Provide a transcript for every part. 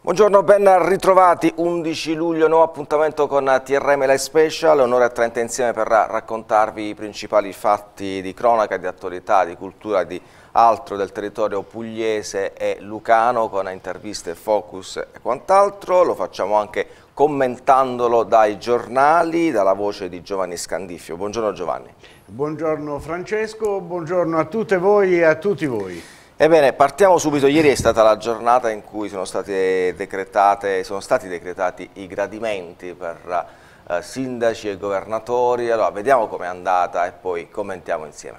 Buongiorno, ben ritrovati. 11 luglio, nuovo appuntamento con TRM Live Special. Onore a 30 insieme per raccontarvi i principali fatti di cronaca, di attualità, di cultura, di altro del territorio pugliese e lucano, con interviste, focus e quant'altro. Lo facciamo anche commentandolo dai giornali, dalla voce di Giovanni Scandiffio. Buongiorno Giovanni. Buongiorno Francesco, buongiorno a tutte voi e a tutti voi. Ebbene, partiamo subito. Ieri è stata la giornata in cui sono stati decretati i gradimenti per sindaci e governatori. Allora, vediamo com'è andata e poi commentiamo insieme.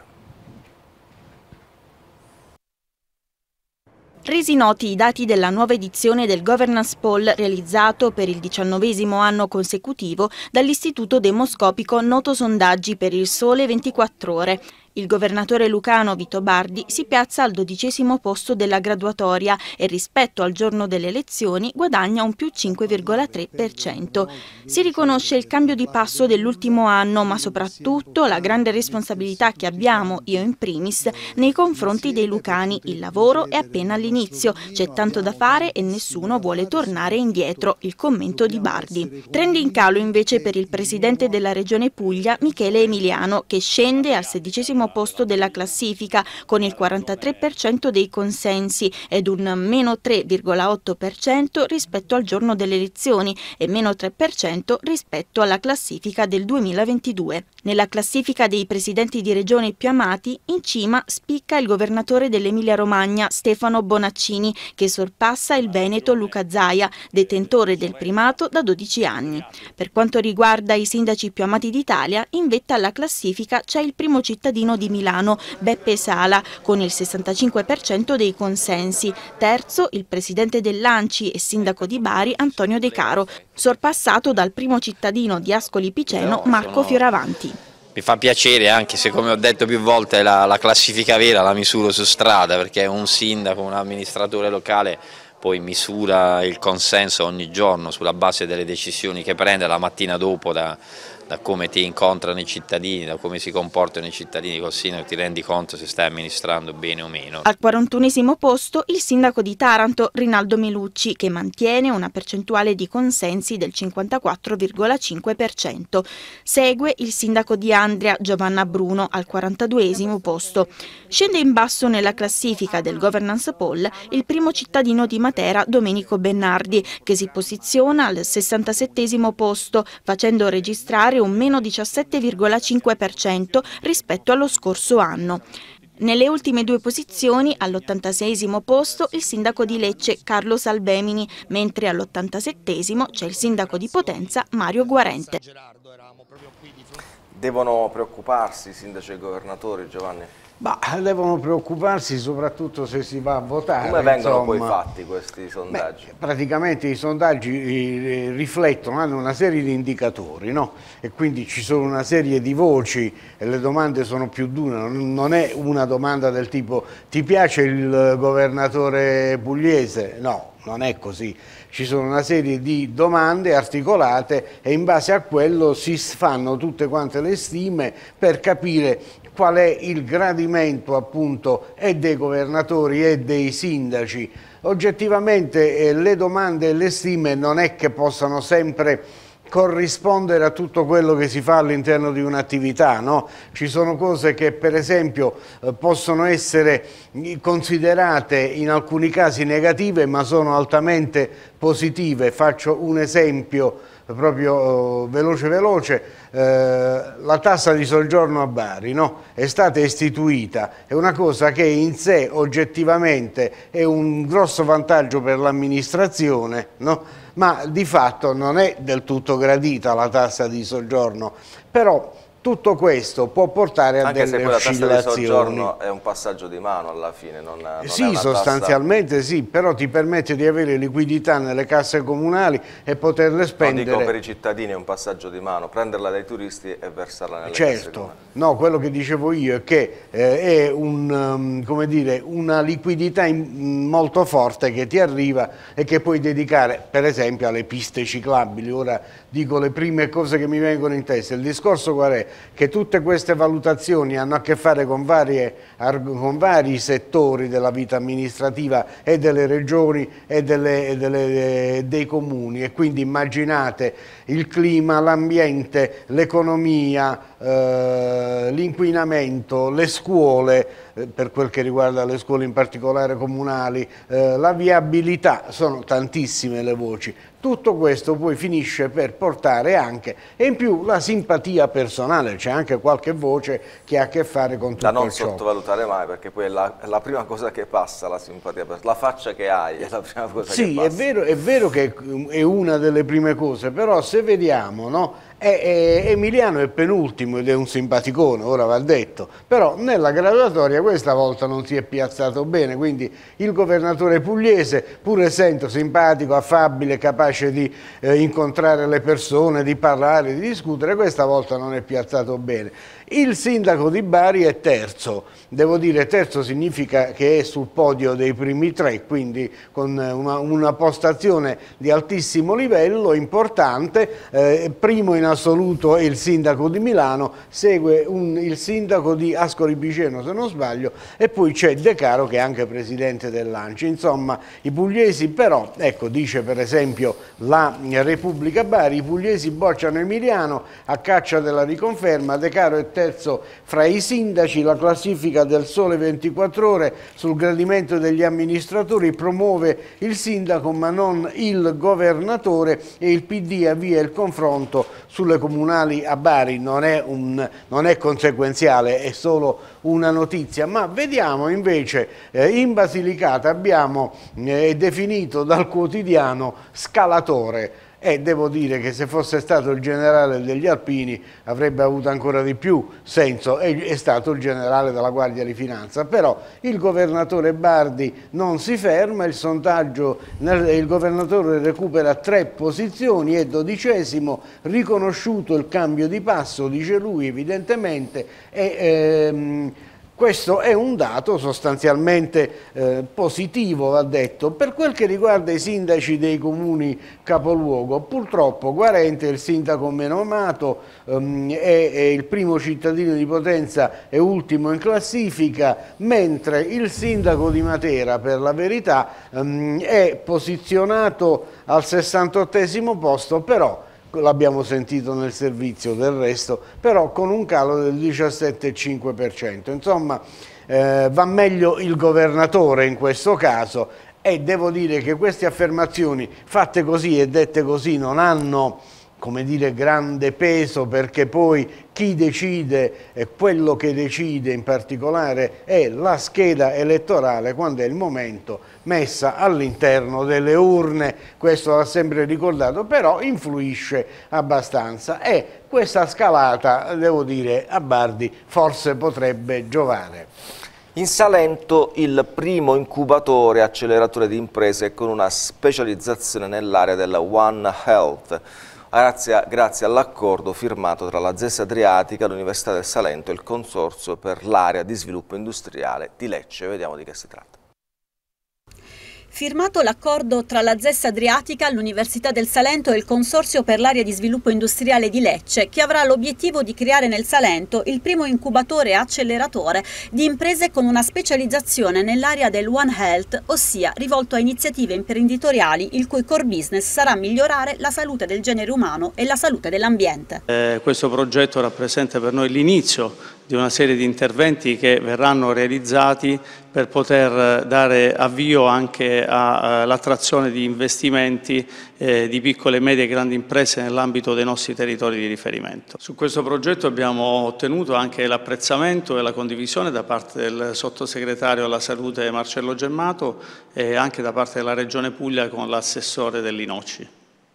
Resi noti i dati della nuova edizione del Governance Poll realizzato per il 19° anno consecutivo dall'Istituto Demoscopico Noto Sondaggi per il Sole 24 Ore. Il governatore lucano Vito Bardi si piazza al 12° posto della graduatoria e rispetto al giorno delle elezioni guadagna un più 5,3%. Si riconosce il cambio di passo dell'ultimo anno, ma soprattutto la grande responsabilità che abbiamo, io in primis, nei confronti dei lucani. Il lavoro è appena all'inizio, c'è tanto da fare e nessuno vuole tornare indietro, il commento di Bardi. Trend in calo invece per il presidente della Regione Puglia, Michele Emiliano, che scende al 16° posto della classifica con il 43% dei consensi ed un meno 3,8% rispetto al giorno delle elezioni e meno 3% rispetto alla classifica del 2022. Nella classifica dei presidenti di regione più amati, in cima spicca il governatore dell'Emilia-Romagna Stefano Bonaccini, che sorpassa il veneto Luca Zaia, detentore del primato da 12 anni. Per quanto riguarda i sindaci più amati d'Italia, in vetta alla classifica c'è il primo cittadino di Milano, Beppe Sala, con il 65% dei consensi. Terzo, il presidente dell'ANCI e sindaco di Bari, Antonio De Caro, sorpassato dal primo cittadino di Ascoli Piceno, Marco Fioravanti. Mi fa piacere, anche se, come ho detto più volte, la classifica vera la misuro su strada, perché un sindaco, un amministratore locale poi misura il consenso ogni giorno sulla base delle decisioni che prende la mattina dopo, da come ti incontrano i cittadini, da come si comportano i cittadini col sindaco, ti rendi conto se stai amministrando bene o meno. Al 41° posto il sindaco di Taranto, Rinaldo Melucci, che mantiene una percentuale di consensi del 54,5%. Segue il sindaco di Andria, Giovanna Bruno, al 42° posto. Scende in basso nella classifica del Governance Poll il primo cittadino di Matera, Domenico Bennardi, che si posiziona al 67° posto, facendo registrare un meno 17,5% rispetto allo scorso anno. Nelle ultime due posizioni, all'86° posto, il sindaco di Lecce, Carlo Salvemini, mentre all'87° c'è il sindaco di Potenza, Mario Guarente. Devono preoccuparsi i sindaci e governatori, Giovanni? Ma devono preoccuparsi soprattutto se si va a votare. Come vengono poi fatti questi sondaggi? Praticamente i sondaggi riflettono, hanno una serie di indicatori, no? E quindi ci sono una serie di voci e le domande sono più di una. Non è una domanda del tipo ti piace il governatore pugliese? No, non è così. Ci sono una serie di domande articolate e in base a quello si fanno tutte quante le stime per capire qual è il gradimento appunto e dei governatori e dei sindaci. Oggettivamente le domande e le stime non è che possano sempre corrispondere a tutto quello che si fa all'interno di un'attività, no? Ci sono cose che per esempio possono essere considerate in alcuni casi negative ma sono altamente positive. Faccio un esempio proprio veloce, la tassa di soggiorno a Bari, no? È stata istituita, è una cosa che in sé oggettivamente è un grosso vantaggio per l'amministrazione, no? Ma di fatto non è del tutto gradita la tassa di soggiorno, però tutto questo può portare a delle oscillazioni. Anche se quella tassa di soggiorno è un passaggio di mano alla fine, non sì, sostanzialmente sì, però ti permette di avere liquidità nelle casse comunali e poterle spendere. No, dico per i cittadini è un passaggio di mano, prenderla dai turisti e versarla nelle casse comunali. No, quello che dicevo io è che è come dire, una liquidità molto forte che ti arriva e che puoi dedicare per esempio alle piste ciclabili. Ora dico le prime cose che mi vengono in testa. Il discorso qual è? Che tutte queste valutazioni hanno a che fare con vari settori della vita amministrativa e delle regioni e dei comuni, e quindi immaginate il clima, l'ambiente, l'economia, l'inquinamento, le scuole, per quel che riguarda le scuole in particolare comunali, la viabilità, sono tantissime le voci. Tutto questo poi finisce per portare anche, e in più la simpatia personale, c'è anche qualche voce che ha a che fare con tutto ciò. Da non sottovalutare mai, perché poi è la prima cosa che passa, la simpatia personale, la faccia che hai è la prima cosa che passa. Sì, è vero che è una delle prime cose, però se vediamo, no? Emiliano è penultimo ed è un simpaticone, ora va detto, però nella graduatoria questa volta non si è piazzato bene, quindi il governatore pugliese, pur essendo simpatico, affabile, capace di incontrare le persone, di parlare, di discutere, questa volta non è piazzato bene. Il sindaco di Bari è terzo, devo dire terzo significa che è sul podio dei primi tre, quindi con una postazione di altissimo livello, importante. Primo in assoluto è il sindaco di Milano, segue il sindaco di Ascoli Piceno se non sbaglio, e poi c'è De Caro che è anche presidente dell'ANCI. Insomma, i pugliesi però, ecco, dice per esempio la Repubblica Bari, i pugliesi bocciano Emiliano a caccia della riconferma, De Caro è terzo fra i sindaci, la classifica del Sole 24 Ore sul gradimento degli amministratori promuove il sindaco ma non il governatore, e il PD avvia il confronto sulle comunali a Bari. Non è conseguenziale, è solo una notizia, ma vediamo invece in Basilicata abbiamo definito dal quotidiano scalatore. E devo dire che se fosse stato il generale degli Alpini avrebbe avuto ancora di più senso, è stato il generale della Guardia di Finanza. Però il governatore Bardi non si ferma, il sondaggio, il governatore recupera 3 posizioni, è 12°, riconosciuto il cambio di passo, dice lui evidentemente, e questo è un dato sostanzialmente positivo, va detto. Per quel che riguarda i sindaci dei comuni capoluogo, purtroppo Guarente è il sindaco meno amato, è il primo cittadino di Potenza e ultimo in classifica, mentre il sindaco di Matera, per la verità, è posizionato al 68° posto, però l'abbiamo sentito nel servizio del resto, però con un calo del 17,5%. Insomma, va meglio il governatore in questo caso, e devo dire che queste affermazioni fatte così e dette così non hanno, come dire, grande peso, perché poi chi decide, quello che decide in particolare è la scheda elettorale quando è il momento, messa all'interno delle urne. Questo va sempre ricordato, però influisce abbastanza, e questa scalata, devo dire, a Bardi forse potrebbe giovare. In Salento il primo incubatore acceleratore di imprese con una specializzazione nell'area della One Health, grazie all'accordo firmato tra la ZES Adriatica, l'Università del Salento e il Consorzio per l'area di sviluppo industriale di Lecce. Vediamo di che si tratta. Firmato l'accordo tra la ZES Adriatica, l'Università del Salento e il Consorzio per l'area di sviluppo industriale di Lecce, che avrà l'obiettivo di creare nel Salento il primo incubatore acceleratore di imprese con una specializzazione nell'area del One Health, ossia rivolto a iniziative imprenditoriali il cui core business sarà migliorare la salute del genere umano e la salute dell'ambiente. Questo progetto rappresenta per noi l'inizio di una serie di interventi che verranno realizzati per poter dare avvio anche all'attrazione di investimenti di piccole, medie e grandi imprese nell'ambito dei nostri territori di riferimento. Su questo progetto abbiamo ottenuto anche l'apprezzamento e la condivisione da parte del sottosegretario alla salute Marcello Gemmato e anche da parte della Regione Puglia con l'assessore dell'Inoci.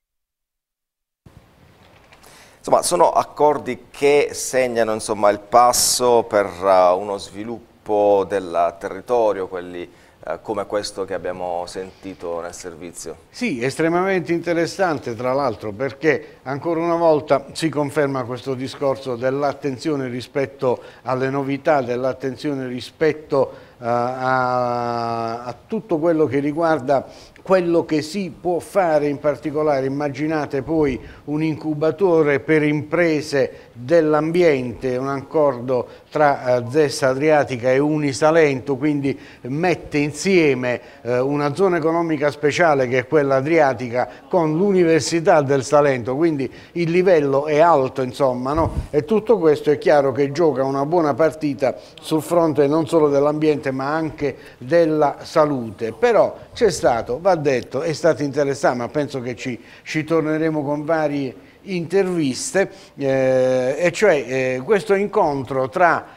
Insomma, sono accordi che segnano, insomma, il passo per uno sviluppo del territorio, quelli come questo che abbiamo sentito nel servizio. Sì, estremamente interessante tra l'altro, perché ancora una volta si conferma questo discorso dell'attenzione rispetto alle novità, dell'attenzione rispetto a tutto quello che riguarda quello che si può fare in particolare. Immaginate poi un incubatore per imprese dell'ambiente, un accordo tra ZES Adriatica e Unisalento, quindi mette insieme una zona economica speciale che è quella adriatica con l'Università del Salento, quindi il livello è alto, insomma, no? E tutto questo è chiaro che gioca una buona partita sul fronte non solo dell'ambiente ma anche della salute. Però c'è stato, va detto, è stato interessante, ma penso che ci torneremo con varie interviste, e cioè questo incontro tra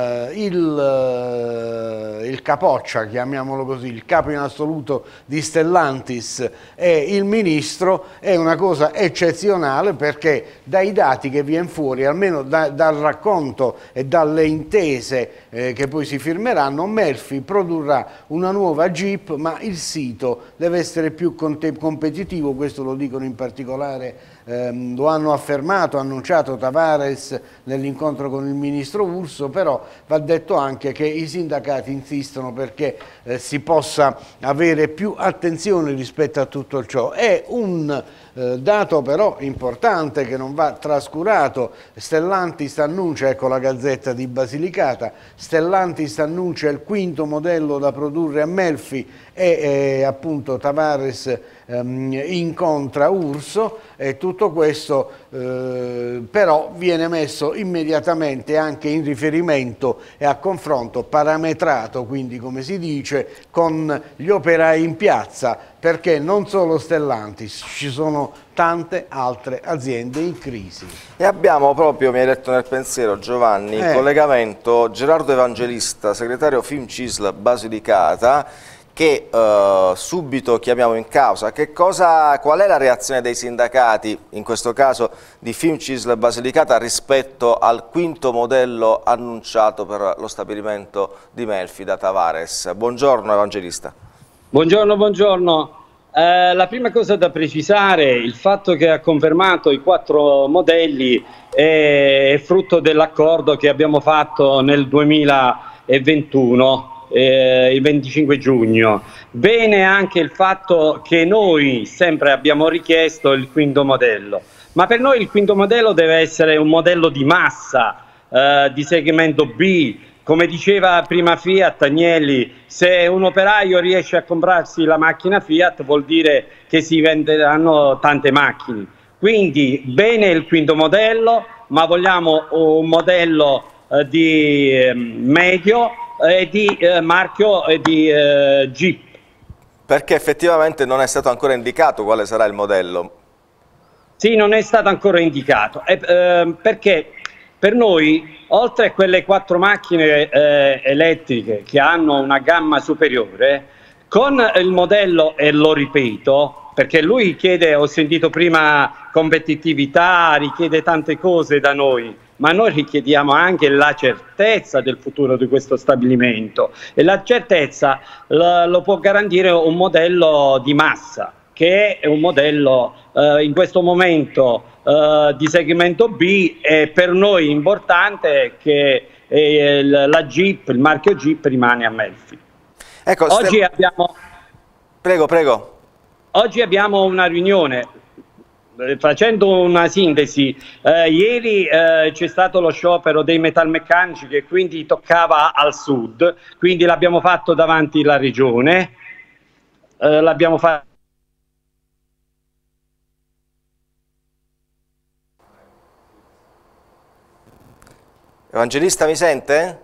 il capoccia, chiamiamolo così, il capo in assoluto di Stellantis e il ministro è una cosa eccezionale, perché dai dati che viene fuori, almeno dal racconto e dalle intese che poi si firmeranno, Melfi produrrà una nuova Jeep, ma il sito deve essere più competitivo. Questo lo dicono in particolare, lo hanno affermato, annunciato Tavares nell'incontro con il ministro Urso. Però va detto anche che i sindacati insistono perché si possa avere più attenzione rispetto a tutto ciò. È un dato però importante che non va trascurato. Stellantis annuncia, ecco la Gazzetta di Basilicata, Stellantis annuncia il quinto modello da produrre a Melfi e appunto Tavares incontra Urso, e tutto questo però viene messo immediatamente anche in riferimento e a confronto parametrato, quindi come si dice, con gli operai in piazza, perché non solo Stellantis, ci sono tante altre aziende in crisi. E abbiamo proprio, mi hai detto nel pensiero Giovanni, in collegamento Gerardo Evangelista, segretario FIMCISL Basilicata, che subito chiamiamo in causa. Qual è la reazione dei sindacati, in questo caso di FIMCISL Basilicata, rispetto al quinto modello annunciato per lo stabilimento di Melfi da Tavares? Buongiorno Evangelista. Buongiorno, buongiorno. La prima cosa da precisare è il fatto che ha confermato i 4 modelli è frutto dell'accordo che abbiamo fatto nel 2021. Il 25 giugno. Bene anche il fatto che noi sempre abbiamo richiesto il quinto modello, ma per noi il quinto modello deve essere un modello di massa, di segmento B. Come diceva prima Fiat, Agnelli, se un operaio riesce a comprarsi la macchina Fiat vuol dire che si venderanno tante macchine. Quindi bene il quinto modello, ma vogliamo un modello di medio e di marchio e di Jeep. Perché effettivamente non è stato ancora indicato quale sarà il modello? Sì, non è stato ancora indicato, perché per noi, oltre a quelle 4 macchine elettriche che hanno una gamma superiore, con il modello, e lo ripeto, perché lui chiede, ho sentito prima, competitività, richiede tante cose da noi, ma noi richiediamo anche la certezza del futuro di questo stabilimento, e la certezza lo può garantire un modello di massa, che è un modello in questo momento di segmento B, e per noi importante che la Jeep, il marchio Jeep rimane a Melfi. Ecco, Prego. Oggi abbiamo una riunione. Facendo una sintesi, ieri c'è stato lo sciopero dei metalmeccanici che quindi toccava al sud, quindi l'abbiamo fatto davanti alla regione, l'abbiamo fatto. Evangelista, mi sente?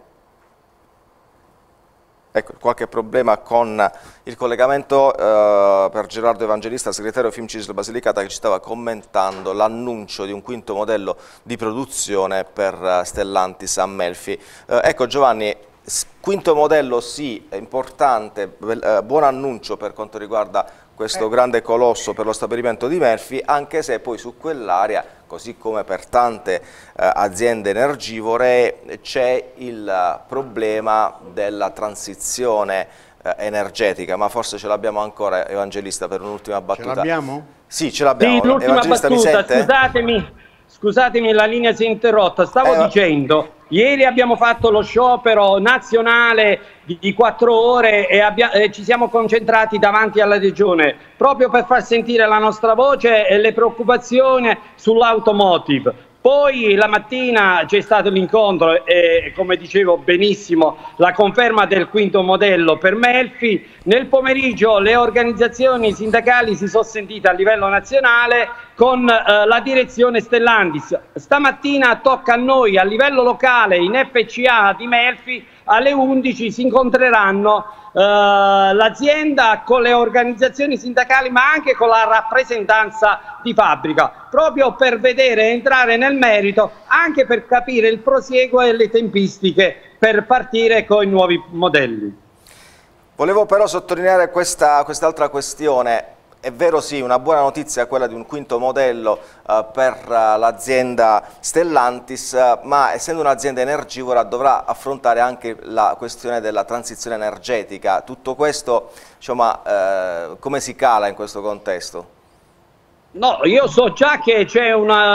Ecco, qualche problema con il collegamento per Gerardo Evangelista, segretario FIMCISL Basilicata, che ci stava commentando l'annuncio di un quinto modello di produzione per Stellantis a Melfi. Ecco Giovanni, quinto modello sì, è importante, buon annuncio per quanto riguarda questo grande colosso per lo stabilimento di Melfi, anche se poi su quell'area, così come per tante aziende energivore, c'è il problema della transizione energetica, ma forse ce l'abbiamo ancora, Evangelista, per un'ultima battuta. Ce l'abbiamo? Sì, ce l'abbiamo. Sì, l'ultima battuta, scusatemi, la linea si è interrotta, stavo dicendo Ieri abbiamo fatto lo sciopero nazionale di 4 ore e ci siamo concentrati davanti alla Regione proprio per far sentire la nostra voce e le preoccupazioni sull'automotive. Poi la mattina c'è stato l'incontro e, come dicevo benissimo, la conferma del quinto modello per Melfi. Nel pomeriggio le organizzazioni sindacali si sono sentite a livello nazionale con la direzione Stellantis. Stamattina tocca a noi a livello locale in FCA di Melfi. Alle 11 si incontreranno l'azienda con le organizzazioni sindacali ma anche con la rappresentanza di fabbrica, proprio per vedere e entrare nel merito, anche per capire il prosieguo e le tempistiche per partire con i nuovi modelli. Volevo però sottolineare quest'altra questione. È vero, sì, una buona notizia è quella di un quinto modello per l'azienda Stellantis, ma essendo un'azienda energivora dovrà affrontare anche la questione della transizione energetica. Tutto questo, insomma, come si cala in questo contesto? No, io so già che c'è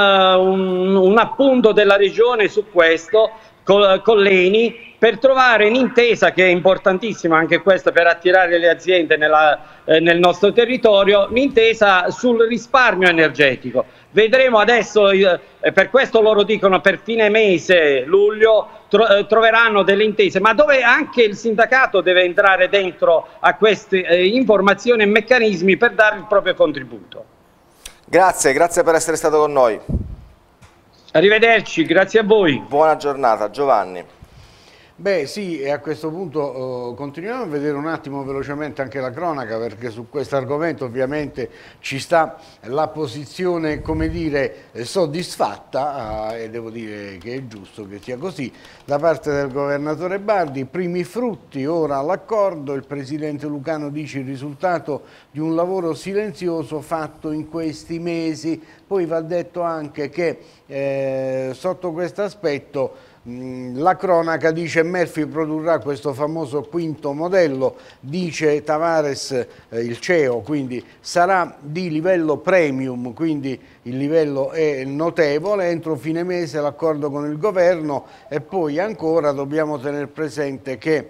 un appunto della Regione su questo, con l'ENI, per trovare un'intesa che è importantissima anche questa per attirare le aziende nel nostro territorio, un'intesa sul risparmio energetico. Vedremo adesso, per questo loro dicono per fine mese, luglio, troveranno delle intese, ma dove anche il sindacato deve entrare dentro a queste informazioni e meccanismi per dare il proprio contributo. Grazie per essere stato con noi. Arrivederci, grazie a voi. Buona giornata, Giovanni. Beh sì, e a questo punto continuiamo a vedere un attimo velocemente anche la cronaca, perché su questo argomento ovviamente ci sta la posizione, come dire, soddisfatta, e devo dire che è giusto che sia così, da parte del governatore Bardi. Primi frutti ora all'accordo, il presidente Lucano dice il risultato di un lavoro silenzioso fatto in questi mesi. Poi va detto anche che sotto questo aspetto la cronaca dice Melfi produrrà questo famoso quinto modello, dice Tavares, il CEO, quindi sarà di livello premium, quindi il livello è notevole, entro fine mese l'accordo con il governo. E poi ancora dobbiamo tenere presente che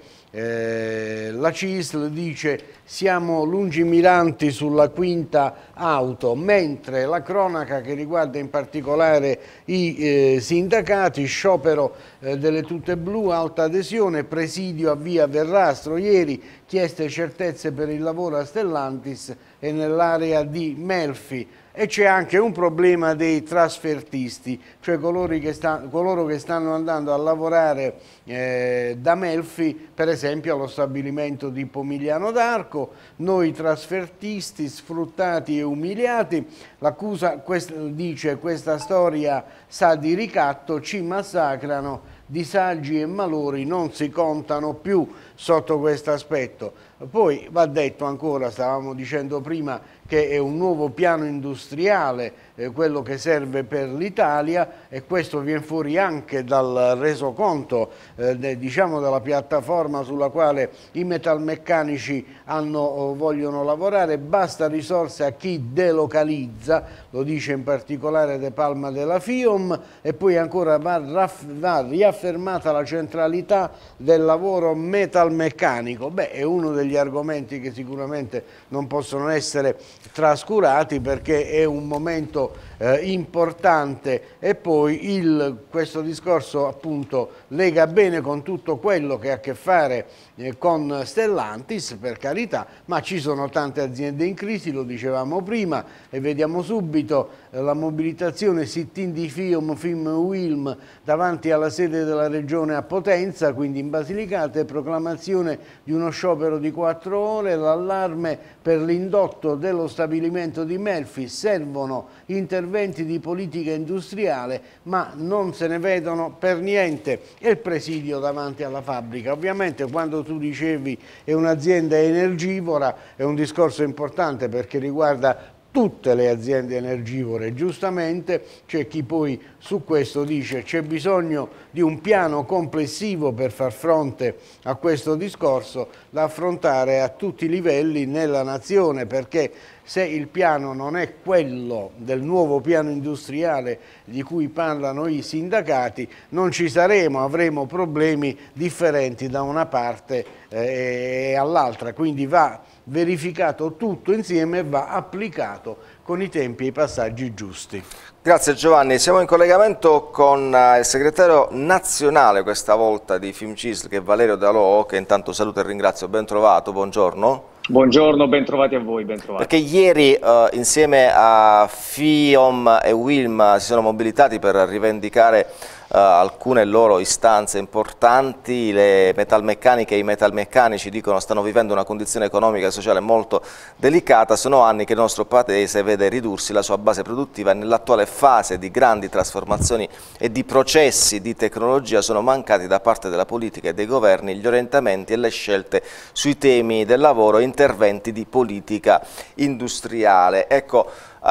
la CISL dice siamo lungimiranti sulla quinta auto, mentre la cronaca che riguarda in particolare i sindacati, sciopero delle tute blu, alta adesione, presidio a via Verrastro ieri, chieste certezze per il lavoro a Stellantis e nell'area di Melfi. E c'è anche un problema dei trasfertisti, cioè coloro che stanno andando a lavorare da Melfi, per esempio allo stabilimento di Pomigliano d'Arco. Noi trasfertisti sfruttati e umiliati, l'accusa dice questa storia sa di ricatto, ci massacrano, disagi e malori non si contano più sotto questo aspetto. Poi va detto ancora, stavamo dicendo prima, che è un nuovo piano industriale, quello che serve per l'Italia, e questo viene fuori anche dal resoconto diciamo della piattaforma sulla quale i metalmeccanici vogliono lavorare. Basta risorse a chi delocalizza, lo dice in particolare De Palma della FIOM, e poi ancora va riaffermata la centralità del lavoro metalmeccanico. Beh, è uno degli argomenti che sicuramente non possono essere trascurati, perché è un momento importante. E poi questo discorso appunto lega bene con tutto quello che ha a che fare con Stellantis, per carità, ma ci sono tante aziende in crisi, lo dicevamo prima, e vediamo subito la mobilitazione sit-in di FIOM, FIM, UILM davanti alla sede della regione a Potenza, quindi in Basilicata, e proclamazione di uno sciopero di 4 ore, l'allarme per l'indotto dello stabilimento di Melfi. Servono interventi di politica industriale, ma non se ne vedono per niente. E il presidio davanti alla fabbrica. Ovviamente quando tu dicevi è un'azienda energivora è un discorso importante, perché riguarda tutte le aziende energivore. Giustamente c'è chi poi su questo dice c'è bisogno di un piano complessivo per far fronte a questo discorso, da affrontare a tutti i livelli nella nazione, perché se il piano non è quello del nuovo piano industriale di cui parlano i sindacati, non ci saremo, avremo problemi differenti da una parte e all'altra, quindi va verificato tutto insieme e va applicato con i tempi e i passaggi giusti. Grazie Giovanni, siamo in collegamento con il segretario nazionale questa volta di FIMCISL, che è Valerio Dalò, che intanto saluto e ringrazio. Ben trovato, buongiorno. Buongiorno, ben trovati a voi, ben trovati. Perché ieri insieme a FIOM e WILM si sono mobilitati per rivendicare alcune loro istanze importanti. Le metalmeccaniche e i metalmeccanici dicono stanno vivendo una condizione economica e sociale molto delicata. Sono anni che il nostro paese vede ridursi la sua base produttiva e nell'attuale fase di grandi trasformazioni e di processi di tecnologia sono mancati da parte della politica e dei governi gli orientamenti e le scelte sui temi del lavoro e interventi di politica industriale. Ecco,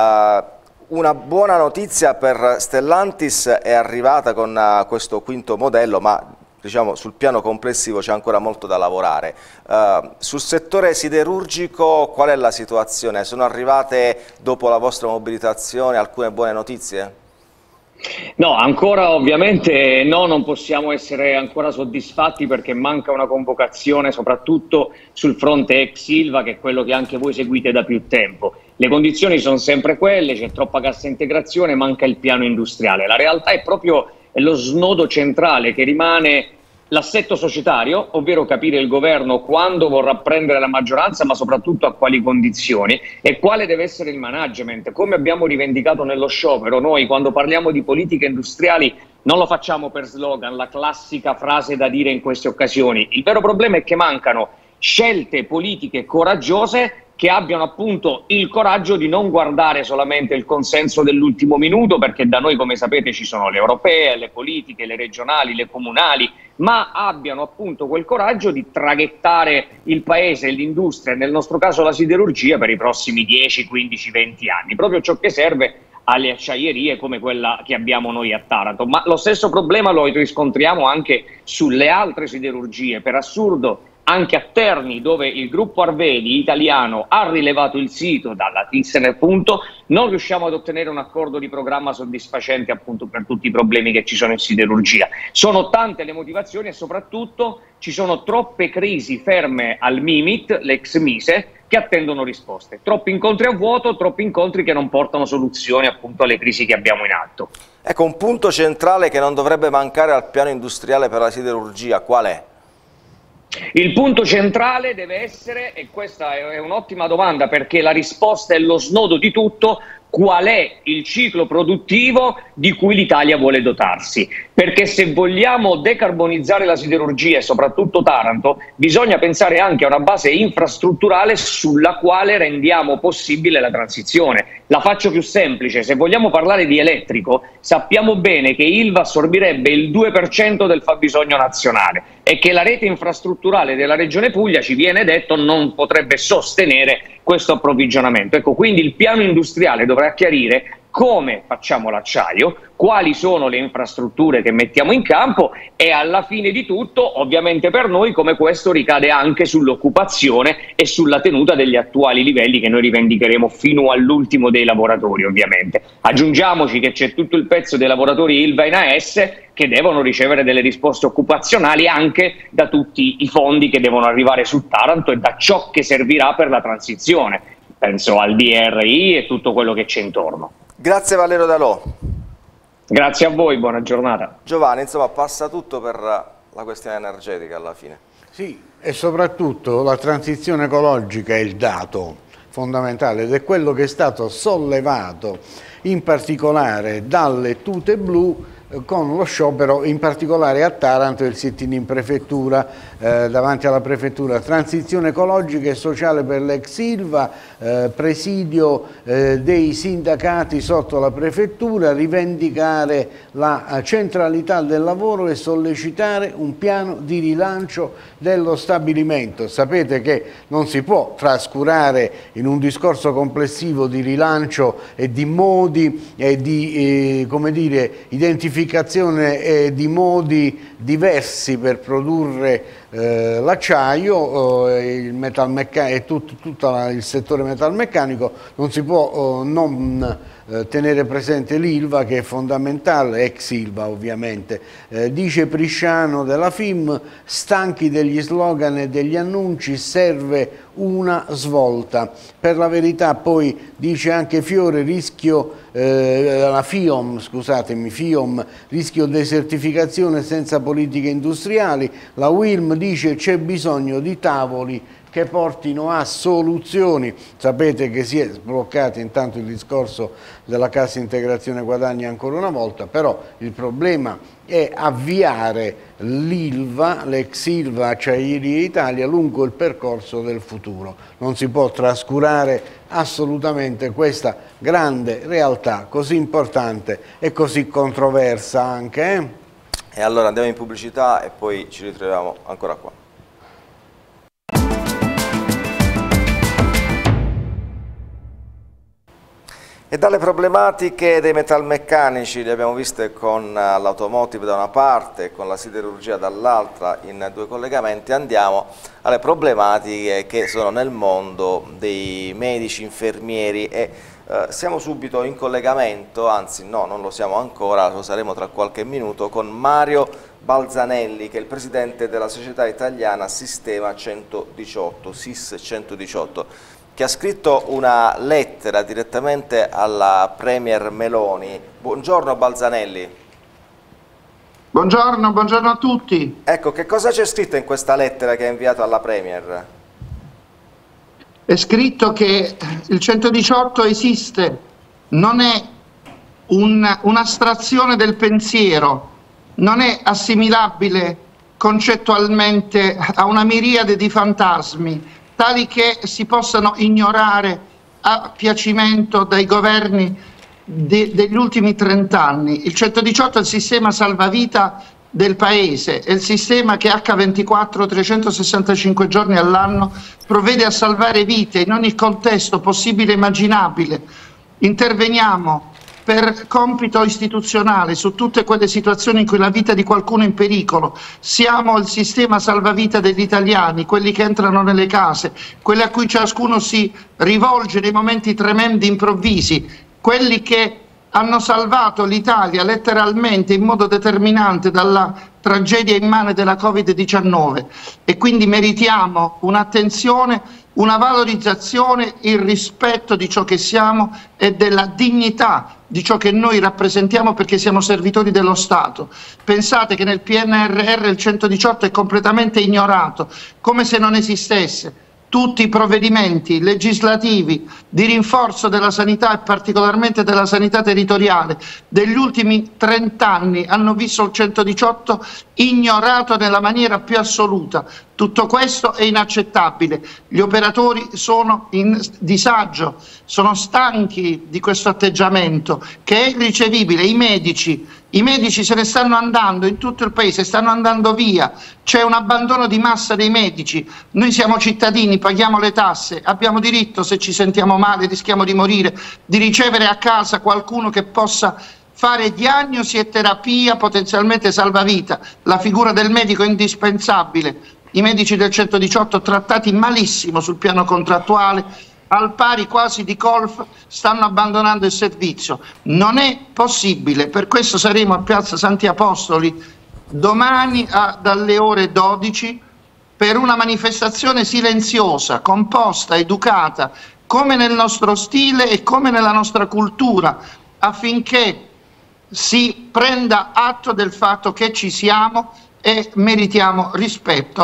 una buona notizia per Stellantis è arrivata con questo quinto modello, ma diciamo sul piano complessivo c'è ancora molto da lavorare. Sul settore siderurgico qual è la situazione? Sono arrivate dopo la vostra mobilitazione alcune buone notizie? No, ancora ovviamente no, non possiamo essere ancora soddisfatti perché manca una convocazione soprattutto sul fronte ex Ilva, che è quello che anche voi seguite da più tempo. Le condizioni sono sempre quelle, c'è troppa cassa integrazione, manca il piano industriale. La realtà è proprio lo snodo centrale che rimane l'assetto societario, ovvero capire il governo quando vorrà prendere la maggioranza, ma soprattutto a quali condizioni e quale deve essere il management. Come abbiamo rivendicato nello sciopero, noi quando parliamo di politiche industriali non lo facciamo per slogan, la classica frase da dire in queste occasioni. Il vero problema è che mancano scelte politiche coraggiose che abbiano appunto il coraggio di non guardare solamente il consenso dell'ultimo minuto, perché da noi, come sapete, ci sono le europee, le politiche, le regionali, le comunali, ma abbiano appunto quel coraggio di traghettare il paese e l'industria, nel nostro caso la siderurgia, per i prossimi 10, 15, 20 anni, proprio ciò che serve alle acciaierie come quella che abbiamo noi a Taranto. Ma lo stesso problema lo riscontriamo anche sulle altre siderurgie. Per assurdo, anche a Terni, dove il gruppo Arvedi italiano ha rilevato il sito dalla Thyssen appunto, non riusciamo ad ottenere un accordo di programma soddisfacente appunto per tutti i problemi che ci sono in siderurgia. Sono tante le motivazioni e soprattutto ci sono troppe crisi ferme al Mimit, l'ex Mise, che attendono risposte. Troppi incontri a vuoto, troppi incontri che non portano soluzioni appunto alle crisi che abbiamo in atto. Ecco, un punto centrale che non dovrebbe mancare al piano industriale per la siderurgia, qual è? Il punto centrale deve essere, e questa è un'ottima domanda perché la risposta è lo snodo di tutto, qual è il ciclo produttivo di cui l'Italia vuole dotarsi. Perché se vogliamo decarbonizzare la siderurgia e soprattutto Taranto, bisogna pensare anche a una base infrastrutturale sulla quale rendiamo possibile la transizione. La faccio più semplice: se vogliamo parlare di elettrico, sappiamo bene che Ilva assorbirebbe il 2% del fabbisogno nazionale e che la rete infrastrutturale della Regione Puglia, ci viene detto, non potrebbe sostenere questo approvvigionamento. Ecco, quindi il piano industriale dovrà chiarire come facciamo l'acciaio, quali sono le infrastrutture che mettiamo in campo e alla fine di tutto, ovviamente per noi, come questo ricade anche sull'occupazione e sulla tenuta degli attuali livelli che noi rivendicheremo fino all'ultimo dei lavoratori, ovviamente. Aggiungiamoci che c'è tutto il pezzo dei lavoratori Ilva in AS che devono ricevere delle risposte occupazionali anche da tutti i fondi che devono arrivare su Taranto e da ciò che servirà per la transizione. Penso al DRI e tutto quello che c'è intorno. Grazie Valerio Dalò. Grazie a voi, buona giornata. Giovanni, insomma, passa tutto per la questione energetica alla fine. Sì, e soprattutto la transizione ecologica è il dato fondamentale ed è quello che è stato sollevato in particolare dalle tute blu con lo sciopero, in particolare a Taranto, il sit-in in prefettura, davanti alla prefettura. Transizione ecologica e sociale per l'ex Ilva, presidio dei sindacati sotto la prefettura, rivendicare la centralità del lavoro e sollecitare un piano di rilancio dello stabilimento. Sapete che non si può trascurare in un discorso complessivo di rilancio e di modi e di come dire, identificazione di modi diversi per produrre l'acciaio, e tutto il settore metalmeccanico. Non si può non tenere presente l'Ilva, che è fondamentale, ex Ilva ovviamente. Dice Prisciano della FIM: stanchi degli slogan e degli annunci, serve una svolta. Per la verità, poi dice anche Fiore, la FIOM, scusatemi, FIOM, rischio desertificazione senza politiche industriali. La WILM dice c'è bisogno di tavoli che portino a soluzioni. Sapete che si è sbloccato intanto il discorso della cassa integrazione guadagni ancora una volta, però il problema è avviare l'Ilva, l'ex Ilva Acciaierie Italia, lungo il percorso del futuro. Non si può trascurare assolutamente questa grande realtà così importante e così controversa anche. E allora andiamo in pubblicità e poi ci ritroviamo ancora qua. E dalle problematiche dei metalmeccanici, le abbiamo viste con l'automotive da una parte e con la siderurgia dall'altra in due collegamenti, andiamo alle problematiche che sono nel mondo dei medici, infermieri e siamo subito in collegamento, anzi no, non lo siamo ancora, lo saremo tra qualche minuto, con Mario Balzanelli, che è il presidente della società italiana Sistema 118, SIS 118. Che ha scritto una lettera direttamente alla Premier Meloni. Buongiorno Balzanelli. Buongiorno, buongiorno a tutti. Ecco, che cosa c'è scritto in questa lettera che ha inviato alla Premier? È scritto che il 118 esiste, non è un'astrazione del pensiero, non è assimilabile concettualmente a una miriade di fantasmi, tali che si possano ignorare a piacimento dai governi degli ultimi 30 anni. Il 118 è il sistema salvavita del Paese, è il sistema che H24, 365 giorni all'anno, provvede a salvare vite in ogni contesto possibile e immaginabile. Interveniamo per compito istituzionale su tutte quelle situazioni in cui la vita di qualcuno è in pericolo. Siamo il sistema salvavita degli italiani, quelli che entrano nelle case, quelli a cui ciascuno si rivolge nei momenti tremendi improvvisi, quelli che hanno salvato l'Italia letteralmente in modo determinante dalla tragedia immane della Covid-19 e quindi meritiamo un'attenzione, una valorizzazione, il rispetto di ciò che siamo e della dignità di ciò che noi rappresentiamo, perché siamo servitori dello Stato. Pensate che nel PNRR il 118 è completamente ignorato, come se non esistesse. Tutti i provvedimenti legislativi di rinforzo della sanità e particolarmente della sanità territoriale degli ultimi 30 anni hanno visto il 118 ignorato nella maniera più assoluta. Tutto questo è inaccettabile. Gli operatori sono in disagio, sono stanchi di questo atteggiamento che è irricevibile. I medici se ne stanno andando in tutto il paese, stanno andando via, c'è un abbandono di massa dei medici. Noi siamo cittadini, paghiamo le tasse, abbiamo diritto, se ci sentiamo male, rischiamo di morire, di ricevere a casa qualcuno che possa fare diagnosi e terapia potenzialmente salvavita. La figura del medico è indispensabile. I medici del 118 trattati malissimo sul piano contrattuale, al pari quasi di colf, stanno abbandonando il servizio. Non è possibile, per questo saremo a Piazza Santi Apostoli domani dalle ore 12 per una manifestazione silenziosa, composta, educata, come nel nostro stile e come nella nostra cultura, affinché si prenda atto del fatto che ci siamo e meritiamo rispetto.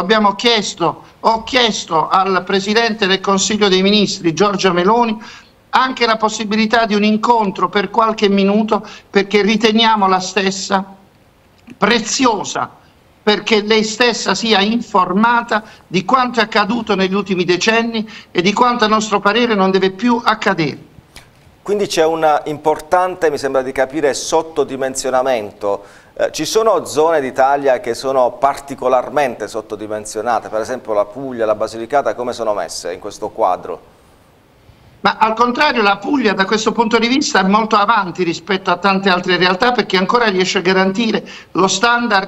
Ho chiesto al Presidente del Consiglio dei Ministri, Giorgia Meloni, anche la possibilità di un incontro per qualche minuto, perché riteniamo la stessa preziosa, perché lei stessa sia informata di quanto è accaduto negli ultimi decenni e di quanto a nostro parere non deve più accadere. Quindi c'è un importante, mi sembra di capire, sottodimensionamento. Ci sono zone d'Italia che sono particolarmente sottodimensionate, per esempio la Puglia, la Basilicata, come sono messe in questo quadro? Ma al contrario, la Puglia da questo punto di vista è molto avanti rispetto a tante altre realtà, perché ancora riesce a garantire lo standard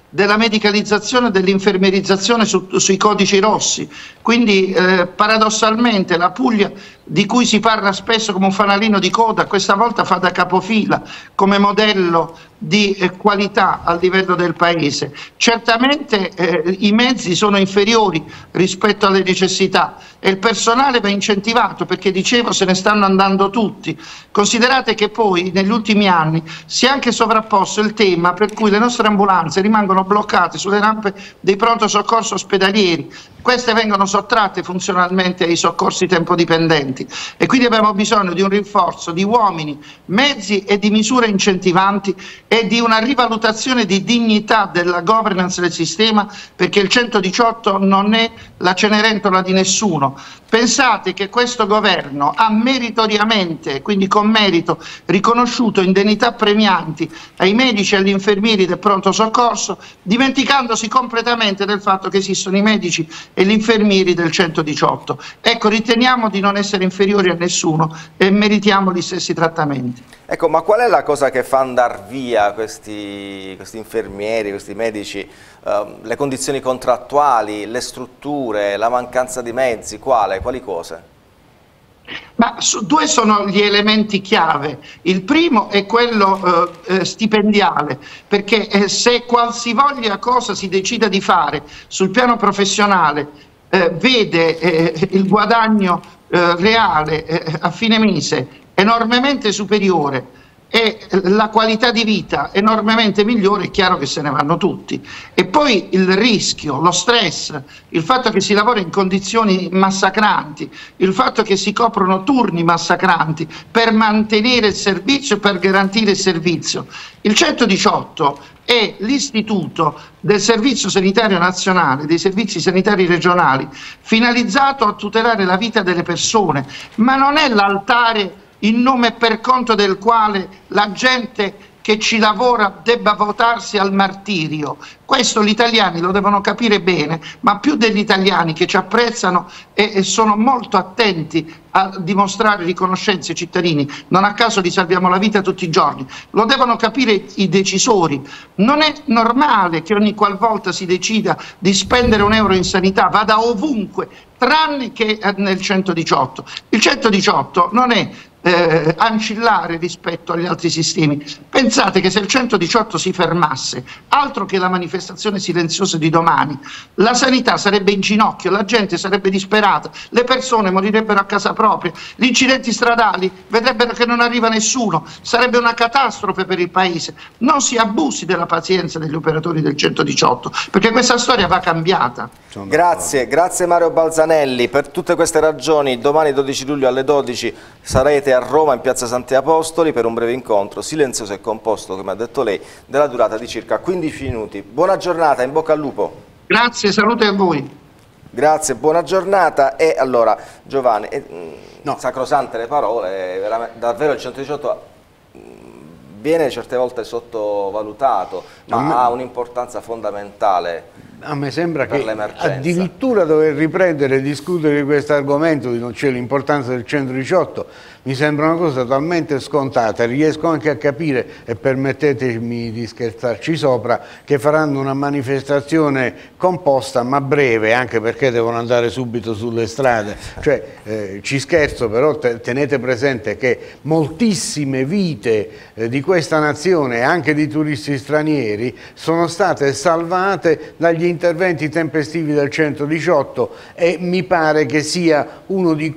della medicalizzazione e dell'infermierizzazione sui codici rossi. Quindi paradossalmente la Puglia, di cui si parla spesso come un fanalino di coda, questa volta fa da capofila come modello di qualità al livello del Paese. Certamente i mezzi sono inferiori rispetto alle necessità e il personale va incentivato, perché dicevo se ne stanno andando tutti. Considerate che poi negli ultimi anni si è anche sovrapposto il tema per cui le nostre ambulanze rimangono bloccate sulle rampe dei pronto soccorso ospedalieri. Queste vengono sottratte funzionalmente ai soccorsi tempodipendenti e quindi abbiamo bisogno di un rinforzo di uomini, mezzi e di misure incentivanti e di una rivalutazione di dignità della governance del sistema, perché il 118 non è la Cenerentola di nessuno. Pensate che questo governo ha meritoriamente, quindi con merito, riconosciuto indennità premianti ai medici e agli infermieri del pronto soccorso, dimenticandosi completamente del fatto che esistono i medici e gli infermieri del 118. Ecco, riteniamo di non essere inferiori a nessuno e meritiamo gli stessi trattamenti. Ecco, ma qual è la cosa che fa andare via questi infermieri, questi medici? Le condizioni contrattuali, le strutture, la mancanza di mezzi, quali cose? Ma due sono gli elementi chiave. Il primo è quello stipendiale, perché se qualsivoglia cosa si decida di fare sul piano professionale vede il guadagno reale a fine mese enormemente superiore e la qualità di vita enormemente migliore, è chiaro che se ne vanno tutti. E poi il rischio, lo stress, il fatto che si lavora in condizioni massacranti, il fatto che si coprono turni massacranti per mantenere il servizio e per garantire il servizio. Il 118 è l'istituto del Servizio Sanitario Nazionale, dei servizi sanitari regionali, finalizzato a tutelare la vita delle persone, ma non è l'altare in nome e per conto del quale la gente che ci lavora debba votarsi al martirio. Questo gli italiani lo devono capire bene, ma più degli italiani che ci apprezzano e sono molto attenti a dimostrare riconoscenza ai cittadini, non a caso li salviamo la vita tutti i giorni, lo devono capire i decisori. Non è normale che ogni qualvolta si decida di spendere €1 in sanità vada ovunque, tranne che nel 118. Il 118 non è ancillare rispetto agli altri sistemi. Pensate che se il 118 si fermasse, altro che la manifestazione silenziosa di domani, la sanità sarebbe in ginocchio, la gente sarebbe disperata, le persone morirebbero a casa propria, gli incidenti stradali vedrebbero che non arriva nessuno, sarebbe una catastrofe per il Paese. Non si abusi della pazienza degli operatori del 118, perché questa storia va cambiata. Grazie Mario Balzanelli. Per tutte queste ragioni domani 12 luglio alle 12 sarete a Roma in piazza Santi Apostoli per un breve incontro silenzioso e composto, come ha detto lei, della durata di circa 15 minuti. Buona giornata, in bocca al lupo. Grazie, salute a voi. Grazie, buona giornata. E allora Giovanni, sacrosante le parole, davvero il 118 viene certe volte sottovalutato, ma ha un'importanza fondamentale. A me sembra che addirittura dover riprendere e discutere di questo argomento, cioè l'importanza del 118, mi sembra una cosa talmente scontata. Riesco anche a capire, e permettetemi di scherzarci sopra, che faranno una manifestazione composta ma breve, anche perché devono andare subito sulle strade. Cioè, ci scherzo, però tenete presente che moltissime vite di questa nazione, anche di turisti stranieri, sono state salvate dagli interventi tempestivi del 118 e mi pare che sia una di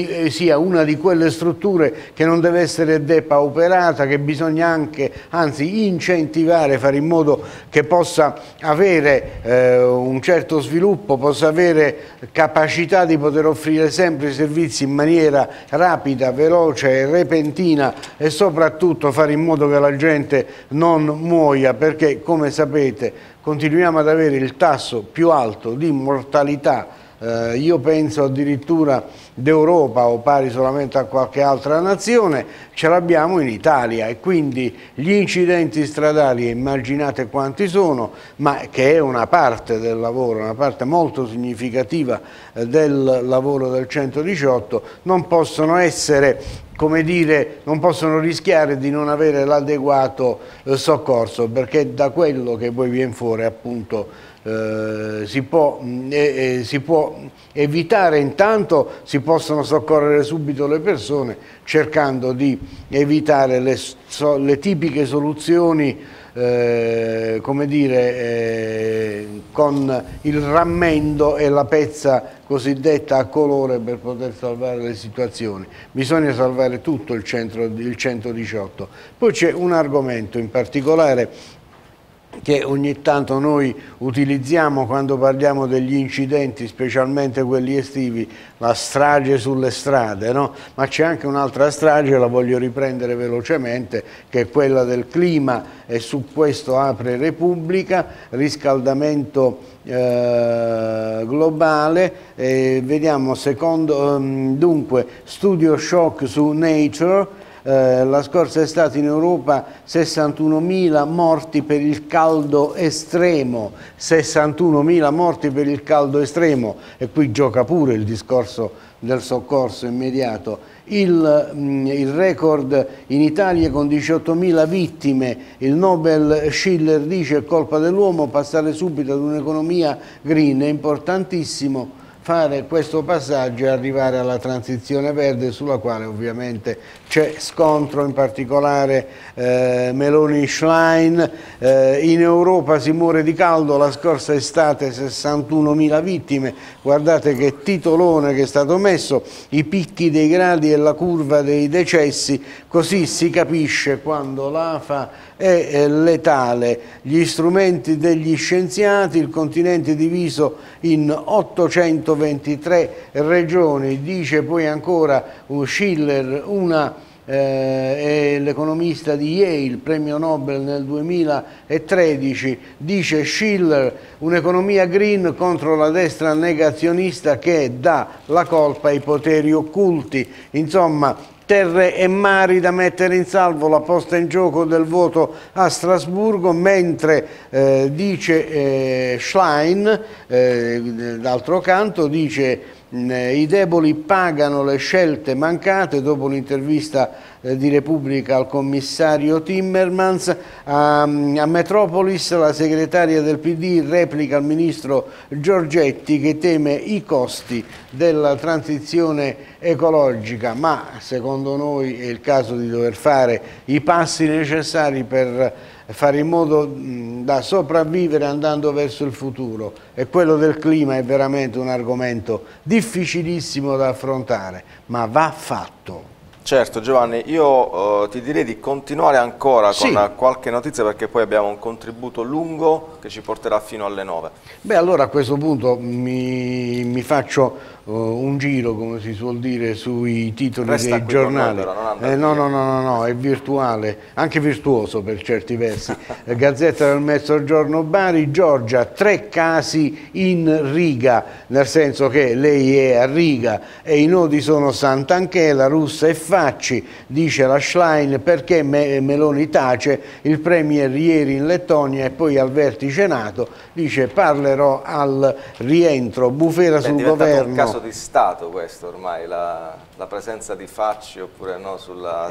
quelle strutture che non deve essere depauperata, che bisogna anche, anzi, incentivare, fare in modo che possa avere un certo sviluppo, possa avere capacità di poter offrire sempre i servizi in maniera rapida, veloce, repentina e soprattutto fare in modo che la gente non muoia, perché come sapete continuiamo ad avere il tasso più alto di mortalità io penso addirittura d'Europa o pari solamente a qualche altra nazione, ce l'abbiamo in Italia, e quindi gli incidenti stradali, immaginate quanti sono, ma che è una parte del lavoro, una parte molto significativa del lavoro del 118, non possono essere, come dire, non possono rischiare di non avere l'adeguato soccorso, perché da quello che poi viene fuori appunto si può evitare, intanto si possono soccorrere subito le persone cercando di evitare le tipiche soluzioni come dire, con il rammendo e la pezza cosiddetta a colore per poter salvare le situazioni. Bisogna salvare tutto il 118. Poi c'è un argomento in particolare che ogni tanto noi utilizziamo quando parliamo degli incidenti, specialmente quelli estivi, la strage sulle strade, no? Ma c'è anche un'altra strage, la voglio riprendere velocemente, che è quella del clima, e su questo apre Repubblica, riscaldamento globale, vediamo dunque, studio shock su Nature. La scorsa estate in Europa 61.000 morti per il caldo estremo, 61.000 morti per il caldo estremo, e qui gioca pure il discorso del soccorso immediato. Il record in Italia con 18.000 vittime, il Nobel Schiller dice è colpa dell'uomo, passare subito ad un'economia green, è importantissimo fare questo passaggio e arrivare alla transizione verde, sulla quale ovviamente c'è scontro, in particolare Meloni-Schlein. In Europa si muore di caldo, la scorsa estate 61.000 vittime, guardate che titolone che è stato messo, i picchi dei gradi e la curva dei decessi, così si capisce quando l'AFA è letale. Gli strumenti degli scienziati, il continente diviso in 823 regioni, dice poi ancora Schiller, l'economista di Yale, premio Nobel nel 2013, dice Schiller, un'economia green contro la destra negazionista che dà la colpa ai poteri occulti. Insomma, terre e mari da mettere in salvo, la posta in gioco del voto a Strasburgo, mentre dice Schlein, d'altro canto, dice i deboli pagano le scelte mancate. Dopo l'intervista di Repubblica al commissario Timmermans a Metropolis, la segretaria del PD replica al ministro Giorgetti che teme i costi della transizione ecologica, ma secondo noi è il caso di dover fare i passi necessari per fare in modo da sopravvivere andando verso il futuro, e quello del clima è veramente un argomento difficilissimo da affrontare, ma va fatto. Certo Giovanni, io ti direi di continuare ancora con qualche notizia, perché poi abbiamo un contributo lungo che ci porterà fino alle 9. Beh, allora a questo punto mi faccio un giro, come si suol dire, sui titoli dei giornali. No, è virtuale, anche virtuoso per certi versi. Gazzetta del Mezzogiorno Bari, Giorgia, 3 casi in Riga, nel senso che lei è a Riga e i nodi sono Sant'Anchela, Russa e Facci, dice la Schlein, perché Meloni tace, il premier ieri in Lettonia e poi al vertice NATO, dice parlerò al rientro, bufera sul governo. Un caso di Stato questo ormai, la presenza di Facci oppure no sulla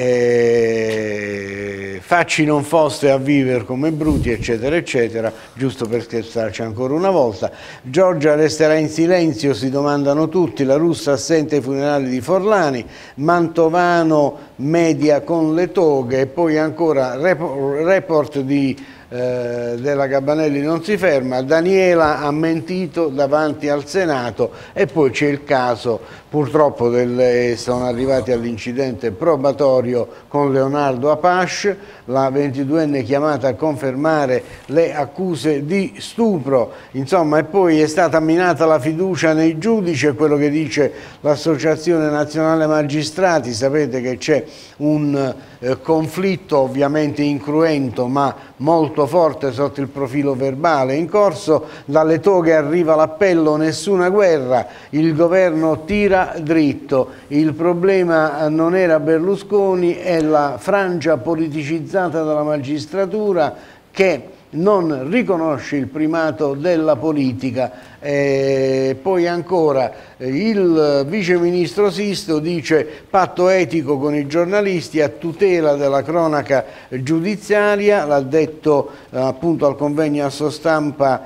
Facci non foste a vivere come bruti, eccetera eccetera, giusto per scherzarci ancora una volta. Giorgia resterà in silenzio, si domandano tutti, la Russa assente ai funerali di Forlani, Mantovano media con le toghe, e poi ancora report della Gabanelli non si ferma, Daniela ha mentito davanti al Senato, e poi c'è il caso purtroppo sono arrivati all'incidente probatorio con Leonardo Apache, la 22enne chiamata a confermare le accuse di stupro, insomma, e poi è stata minata la fiducia nei giudici, è quello che dice l'Associazione Nazionale Magistrati. Sapete che c'è un conflitto ovviamente incruento ma molto forte sotto il profilo verbale. In corso, dalle toghe arriva l'appello nessuna guerra, il governo tira dritto, il problema non era Berlusconi, è la frangia politicizzata dalla magistratura che non riconosce il primato della politica. Poi ancora il viceministro Sisto dice patto etico con i giornalisti a tutela della cronaca giudiziaria, l'ha detto appunto al convegno a Sostampa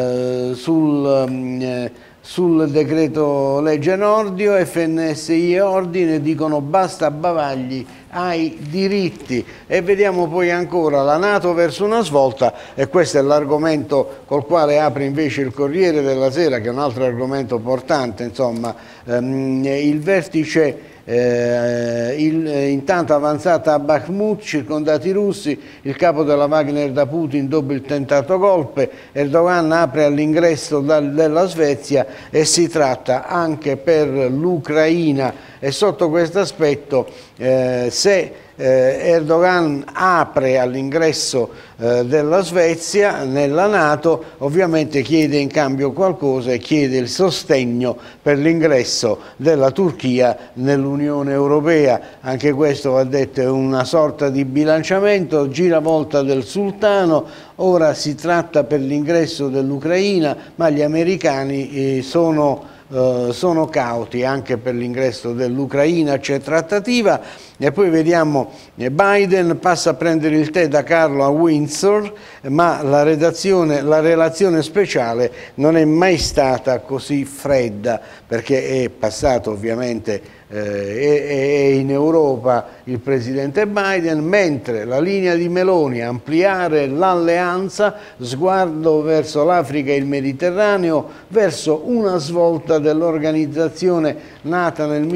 sul decreto legge Nordio. FNSI e Ordine dicono basta bavagli ai diritti. E vediamo poi ancora la Nato verso una svolta, e questo è l'argomento col quale apre invece il Corriere della Sera, che è un altro argomento portante, insomma, il vertice intanto avanzata a Bakhmut, circondati i russi, il capo della Wagner da Putin dopo il tentato golpe, Erdogan apre all'ingresso della Svezia e si tratta anche per l'Ucraina. E sotto questo aspetto se Erdogan apre all'ingresso della Svezia nella Nato, ovviamente chiede in cambio qualcosa e chiede il sostegno per l'ingresso della Turchia nell'Unione Europea. Anche questo, va detto, è una sorta di bilanciamento, giravolta del sultano. Ora si tratta per l'ingresso dell'Ucraina, ma gli americani sono cauti anche per l'ingresso dell'Ucraina, c'è trattativa. E poi vediamo Biden passa a prendere il tè da Carlo a Windsor, ma la relazione speciale non è mai stata così fredda, perché è passato ovviamente è in Europa il presidente Biden, mentre la linea di Meloni è ampliare l'alleanza, sguardo verso l'Africa e il Mediterraneo, verso una svolta dell'organizzazione nata nel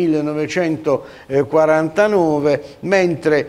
1949, mentre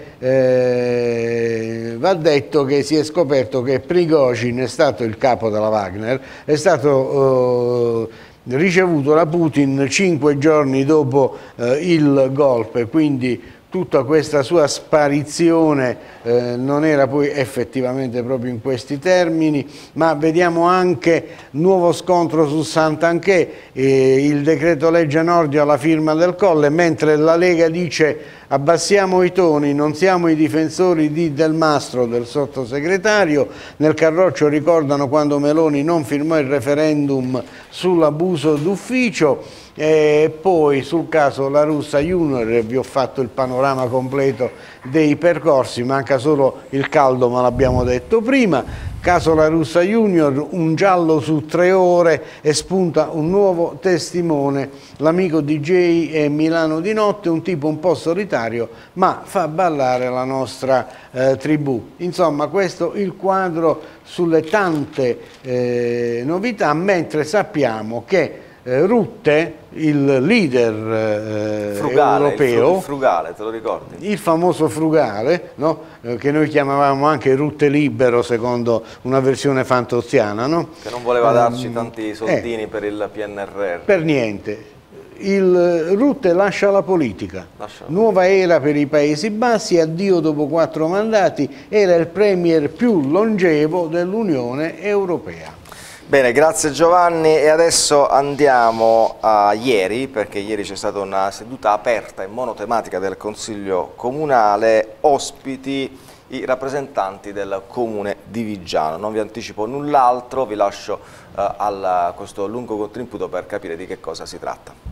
va detto che si è scoperto che Prigozhin è stato il capo della Wagner, è stato ricevuto da Putin 5 giorni dopo il golpe, quindi tutta questa sua sparizione non era poi effettivamente proprio in questi termini. Ma vediamo anche nuovo scontro su Santanchè, il decreto legge Nordio alla firma del Colle, mentre la Lega dice abbassiamo i toni, non siamo i difensori di Del Mastro, del sottosegretario. Nel Carroccio ricordano quando Meloni non firmò il referendum sull'abuso d'ufficio. E poi sul caso La Russa Junior vi ho fatto il panorama completo dei percorsi, manca solo il caldo, ma l'abbiamo detto prima. Caso La Russa Junior, un giallo su 3 ore e spunta un nuovo testimone. L'amico DJ è Milano di notte, un tipo un po' solitario, ma fa ballare la nostra tribù. Insomma, questo è il quadro sulle tante novità, mentre sappiamo che Rutte, il leader europeo, il frugale, te lo ricordi? Il famoso frugale, no? Che noi chiamavamo anche Rutte libero secondo una versione fantoziana, no? Che non voleva darci tanti soldini per il PNRR. Per niente. Il Rutte lascia la politica, nuova era per i Paesi Bassi, addio dopo 4 mandati, era il premier più longevo dell'Unione Europea. Bene, grazie Giovanni, e adesso andiamo a ieri, perché ieri c'è stata una seduta aperta e monotematica del Consiglio Comunale, ospiti i rappresentanti del Comune di Viggiano. Non vi anticipo null'altro, vi lascio a questo lungo contributo per capire di che cosa si tratta.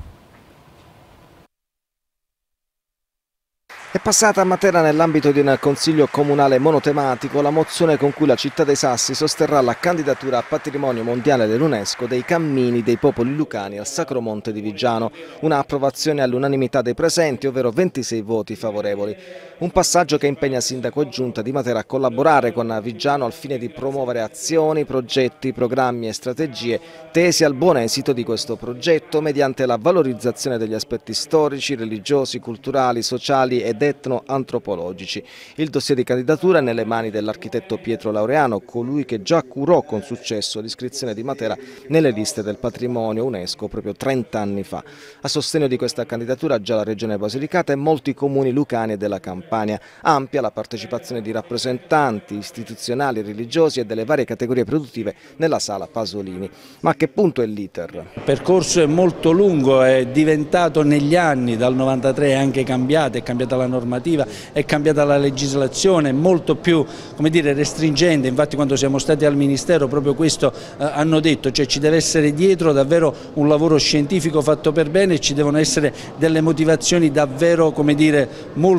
È passata a Matera, nell'ambito di un consiglio comunale monotematico, la mozione con cui la città dei Sassi sosterrà la candidatura a patrimonio mondiale dell'UNESCO dei cammini dei popoli lucani al Sacro Monte di Viggiano. Una approvazione all'unanimità dei presenti, ovvero 26 voti favorevoli. Un passaggio che impegna Sindaco e Giunta di Matera a collaborare con Viggiano al fine di promuovere azioni, progetti, programmi e strategie tesi al buon esito di questo progetto mediante la valorizzazione degli aspetti storici, religiosi, culturali, sociali ed ed etno-antropologici. Il dossier di candidatura è nelle mani dell'architetto Pietro Laureano, colui che già curò con successo l'iscrizione di Matera nelle liste del patrimonio UNESCO proprio 30 anni fa. A sostegno di questa candidatura già la Regione Basilicata e molti comuni lucani e della Campania. Ampia la partecipazione di rappresentanti istituzionali, religiosi e delle varie categorie produttive nella sala Pasolini. Ma a che punto è l'iter? Il percorso è molto lungo, è diventato negli anni, dal 93 è anche cambiata, è cambiata la normativa, è cambiata la legislazione, molto più, come dire, restringente. Infatti quando siamo stati al Ministero proprio questo hanno detto, cioè ci deve essere dietro davvero un lavoro scientifico fatto per bene e ci devono essere delle motivazioni davvero, come dire,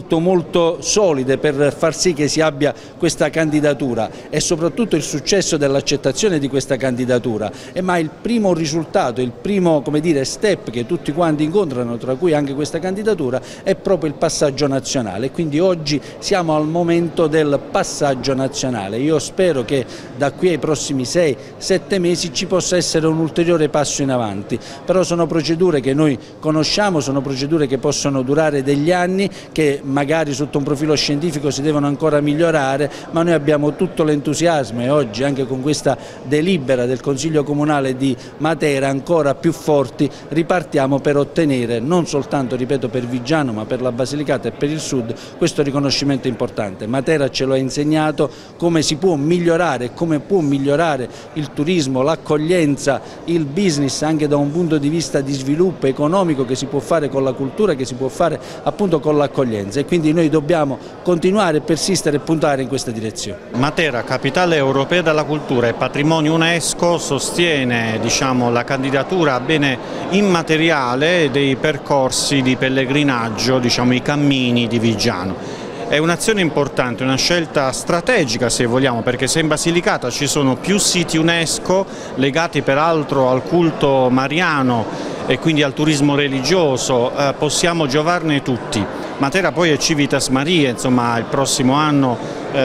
molto solide per far sì che si abbia questa candidatura e soprattutto il successo dell'accettazione di questa candidatura. Ma il primo risultato, il primo, come dire, step che tutti quanti incontrano, tra cui anche questa candidatura, è proprio il passaggio nazionale. Quindi oggi siamo al momento del passaggio nazionale. Io spero che da qui ai prossimi 6-7 mesi ci possa essere un ulteriore passo in avanti, però sono procedure che noi conosciamo, sono procedure che possono durare degli anni, che magari sotto un profilo scientifico si devono ancora migliorare, ma noi abbiamo tutto l'entusiasmo e oggi anche con questa delibera del Consiglio Comunale di Matera ancora più forti ripartiamo per ottenere non soltanto, ripeto, per Viggiano ma per la Basilicata e per il Sud questo riconoscimento importante. Matera ce lo ha insegnato come si può migliorare, come può migliorare il turismo, l'accoglienza, il business anche da un punto di vista di sviluppo economico che si può fare con la cultura, che si può fare appunto con l'accoglienza, e quindi noi dobbiamo continuare, persistere e puntare in questa direzione. Matera, capitale europea della cultura e patrimonio UNESCO, sostiene, diciamo, la candidatura a bene immateriale dei percorsi di pellegrinaggio, diciamo i cammini di Viggiano. È un'azione importante, una scelta strategica se vogliamo, perché se in Basilicata ci sono più siti UNESCO legati peraltro al culto mariano e quindi al turismo religioso, possiamo giovarne tutti. Matera poi è Civitas Mariae, insomma il prossimo anno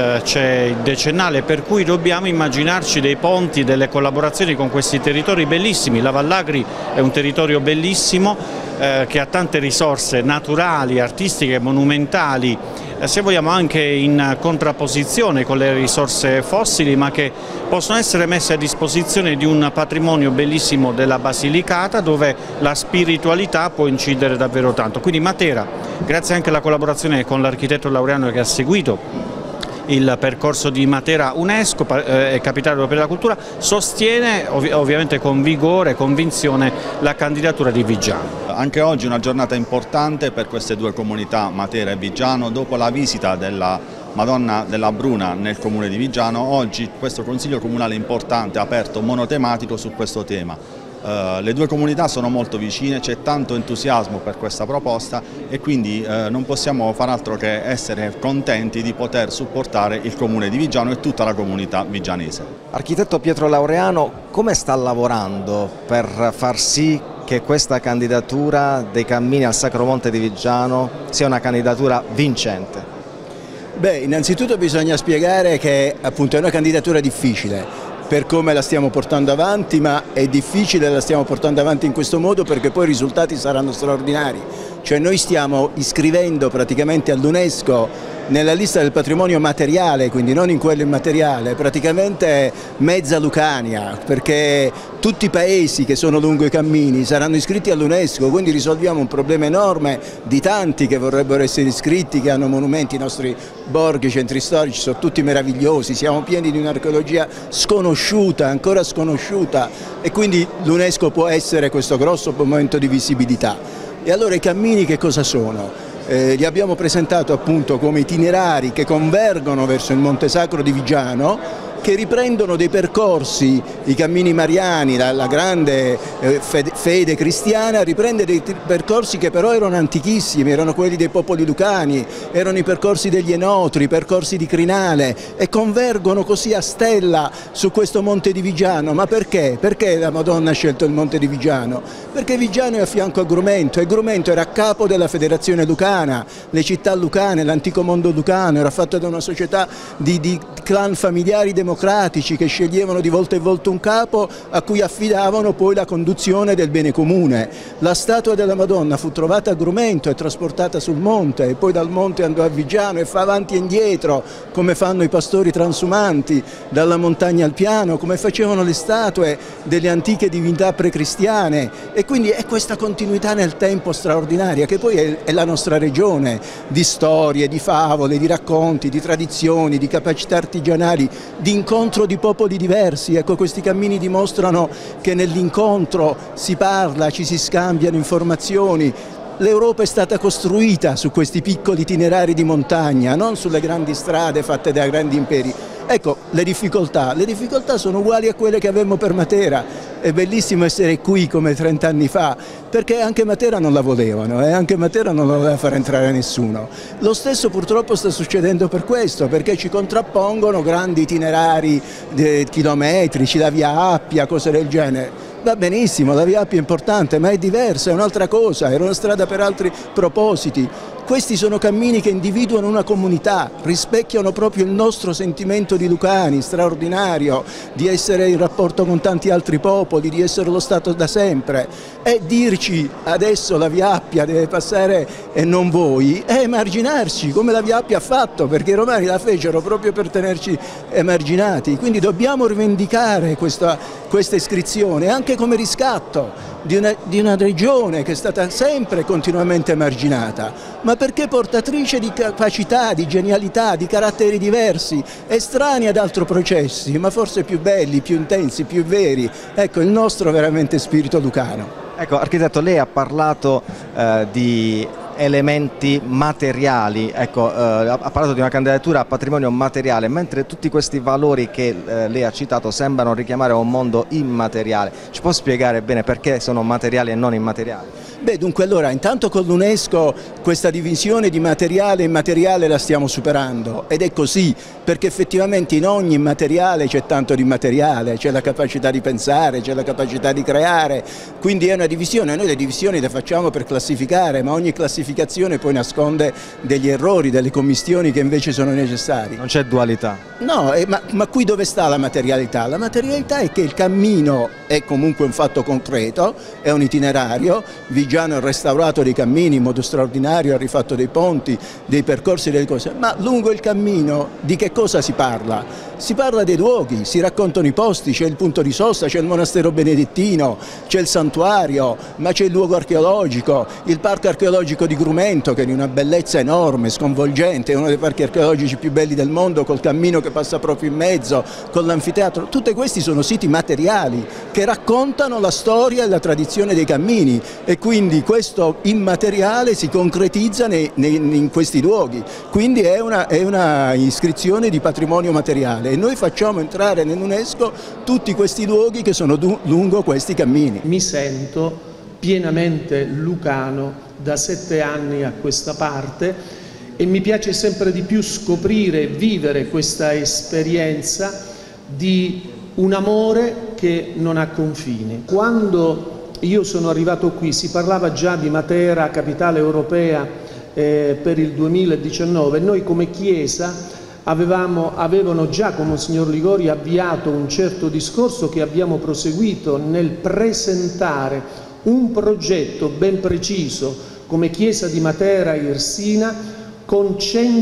c'è il decennale, per cui dobbiamo immaginarci dei ponti, delle collaborazioni con questi territori bellissimi. La Vallagri è un territorio bellissimo che ha tante risorse naturali, artistiche, monumentali, se vogliamo anche in contrapposizione con le risorse fossili, ma che possono essere messe a disposizione di un patrimonio bellissimo della Basilicata dove la spiritualità può incidere davvero tanto. Quindi Matera, grazie anche alla collaborazione con l'architetto Laureano che ha seguito il percorso di Matera UNESCO e Capitale Europea della Cultura, sostiene ovviamente con vigore e convinzione la candidatura di Viggiano. Anche oggi è una giornata importante per queste due comunità, Matera e Viggiano. Dopo la visita della Madonna della Bruna nel comune di Viggiano, oggi questo Consiglio Comunale importante ha aperto monotematico su questo tema. Le due comunità sono molto vicine, c'è tanto entusiasmo per questa proposta e quindi non possiamo far altro che essere contenti di poter supportare il comune di Viggiano e tutta la comunità viggianese. Architetto Pietro Laureano, come sta lavorando per far sì che questa candidatura dei cammini al Sacro Monte di Viggiano sia una candidatura vincente? Beh, innanzitutto bisogna spiegare che appunto è una candidatura difficile per come la stiamo portando avanti, ma è difficile la stiamo portando avanti in questo modo perché poi i risultati saranno straordinari. Cioè noi stiamo iscrivendo praticamente all'UNESCO nella lista del patrimonio materiale, quindi non in quello immateriale, praticamente mezza Lucania, perché tutti i paesi che sono lungo i cammini saranno iscritti all'UNESCO, quindi risolviamo un problema enorme di tanti che vorrebbero essere iscritti, che hanno monumenti, i nostri borghi, i centri storici sono tutti meravigliosi, siamo pieni di un'archeologia sconosciuta, ancora sconosciuta, e quindi l'UNESCO può essere questo grosso momento di visibilità. E allora i cammini che cosa sono? Li abbiamo presentato appunto come itinerari che convergono verso il Monte Sacro di Viggiano, che riprendono dei percorsi, i cammini mariani, la grande fede cristiana riprende dei percorsi che però erano antichissimi, erano quelli dei popoli lucani, erano i percorsi degli enotri, i percorsi di Crinale, e convergono così a stella su questo Monte di Viggiano. Ma perché? Perché la Madonna ha scelto il Monte di Viggiano? Perché Viggiano è a fianco a Grumento e Grumento era a capo della federazione lucana, le città lucane, l'antico mondo lucano, era fatto da una società di clan familiari democratici democratici che sceglievano di volta in volta un capo a cui affidavano poi la conduzione del bene comune. La statua della Madonna fu trovata a Grumento e trasportata sul monte, e poi dal monte andò a Viggiano e fa avanti e indietro, come fanno i pastori transumanti, dalla montagna al piano, come facevano le statue delle antiche divinità precristiane. E quindi è questa continuità nel tempo straordinaria, che poi è la nostra regione, di storie, di favole, di racconti, di tradizioni, di capacità artigianali, di incontro di popoli diversi. Ecco, questi cammini dimostrano che nell'incontro si parla, ci si scambiano informazioni. L'Europa è stata costruita su questi piccoli itinerari di montagna, non sulle grandi strade fatte da grandi imperi. Ecco, le difficoltà sono uguali a quelle che avevamo per Matera. È bellissimo essere qui come 30 anni fa, perché anche Matera non la volevano, anche Matera non la voleva far entrare nessuno. Lo stesso purtroppo sta succedendo per questo, perché ci contrappongono grandi itinerari chilometrici, la via Appia, cose del genere. Va benissimo, la via Appia è importante, ma è diversa, è un'altra cosa, era una strada per altri propositi. Questi sono cammini che individuano una comunità, rispecchiano proprio il nostro sentimento di lucani, straordinario, di essere in rapporto con tanti altri popoli, di essere lo Stato da sempre. E dirci adesso la via Appia deve passare e non voi, è emarginarci, come la via Appia ha fatto, perché i romani la fecero proprio per tenerci emarginati. Quindi dobbiamo rivendicare questa iscrizione, anche come riscatto di una regione che è stata sempre e continuamente emarginata, ma perché portatrice di capacità, di genialità, di caratteri diversi, estranei ad altri processi, ma forse più belli, più intensi, più veri. Ecco, il nostro veramente spirito lucano. Ecco, architetto, lei ha parlato di elementi materiali, ecco, ha parlato di una candidatura a patrimonio materiale, mentre tutti questi valori che lei ha citato sembrano richiamare un mondo immateriale. Ci può spiegare bene perché sono materiali e non immateriali? Beh, dunque allora, intanto con l'UNESCO questa divisione di materiale e immateriale la stiamo superando, ed è così, perché effettivamente in ogni immateriale c'è tanto di immateriale, c'è la capacità di pensare, c'è la capacità di creare, quindi è una divisione. Noi le divisioni le facciamo per classificare, ma ogni classificazione poi nasconde degli errori, delle commistioni che invece sono necessari. Non c'è dualità? No, ma qui dove sta la materialità? La materialità è che il cammino è comunque un fatto concreto, è un itinerario. Viggiano ha restaurato dei cammini in modo straordinario, ha rifatto dei ponti, dei percorsi, delle cose, ma lungo il cammino di che cosa si parla? Si parla dei luoghi, si raccontano i posti, c'è il punto di sosta, c'è il monastero benedettino, c'è il santuario, ma c'è il luogo archeologico, il parco archeologico di Grumento, che è di una bellezza enorme, sconvolgente, è uno dei parchi archeologici più belli del mondo, col cammino che passa proprio in mezzo, con l'anfiteatro. Tutti questi sono siti materiali che raccontano la storia e la tradizione dei cammini, e quindi questo immateriale si concretizza in questi luoghi, quindi è una iscrizione di patrimonio materiale, e noi facciamo entrare nell'UNESCO tutti questi luoghi che sono lungo questi cammini. Mi sento pienamente lucano da 7 anni a questa parte, e mi piace sempre di più scoprire e vivere questa esperienza di un amore che non ha confini. Quando io sono arrivato qui si parlava già di Matera capitale europea per il 2019, noi come Chiesa avevano già con Monsignor Ligori avviato un certo discorso che abbiamo proseguito nel presentare un progetto ben preciso come Chiesa di Matera Irsina, con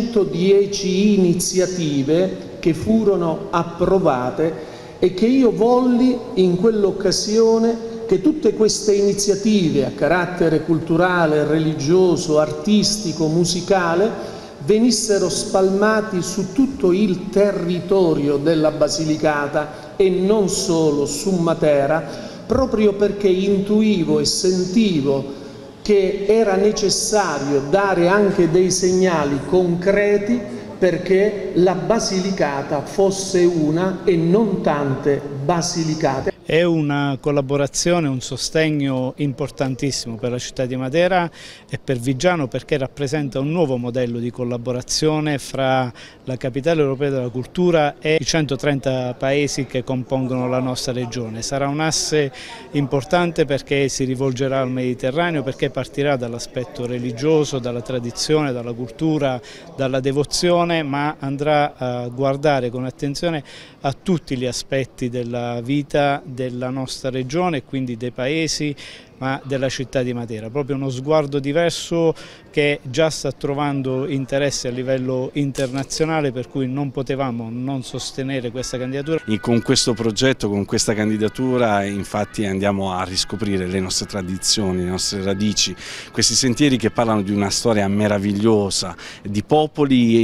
110 iniziative che furono approvate, e che io volli in quell'occasione che tutte queste iniziative a carattere culturale, religioso, artistico, musicale venissero spalmati su tutto il territorio della Basilicata e non solo su Matera, proprio perché intuivo e sentivo che era necessario dare anche dei segnali concreti perché la Basilicata fosse una e non tante Basilicate. È una collaborazione, un sostegno importantissimo per la città di Matera e per Viggiano, perché rappresenta un nuovo modello di collaborazione fra la capitale europea della cultura e i 130 paesi che compongono la nostra regione. Sarà un asse importante perché si rivolgerà al Mediterraneo, perché partirà dall'aspetto religioso, dalla tradizione, dalla cultura, dalla devozione, ma andrà a guardare con attenzione a tutti gli aspetti della vita della nostra regione e quindi dei paesi, ma della città di Matera. Proprio uno sguardo diverso che già sta trovando interesse a livello internazionale, per cui non potevamo non sostenere questa candidatura. E con questo progetto, con questa candidatura, infatti andiamo a riscoprire le nostre tradizioni, le nostre radici, questi sentieri che parlano di una storia meravigliosa, di popoli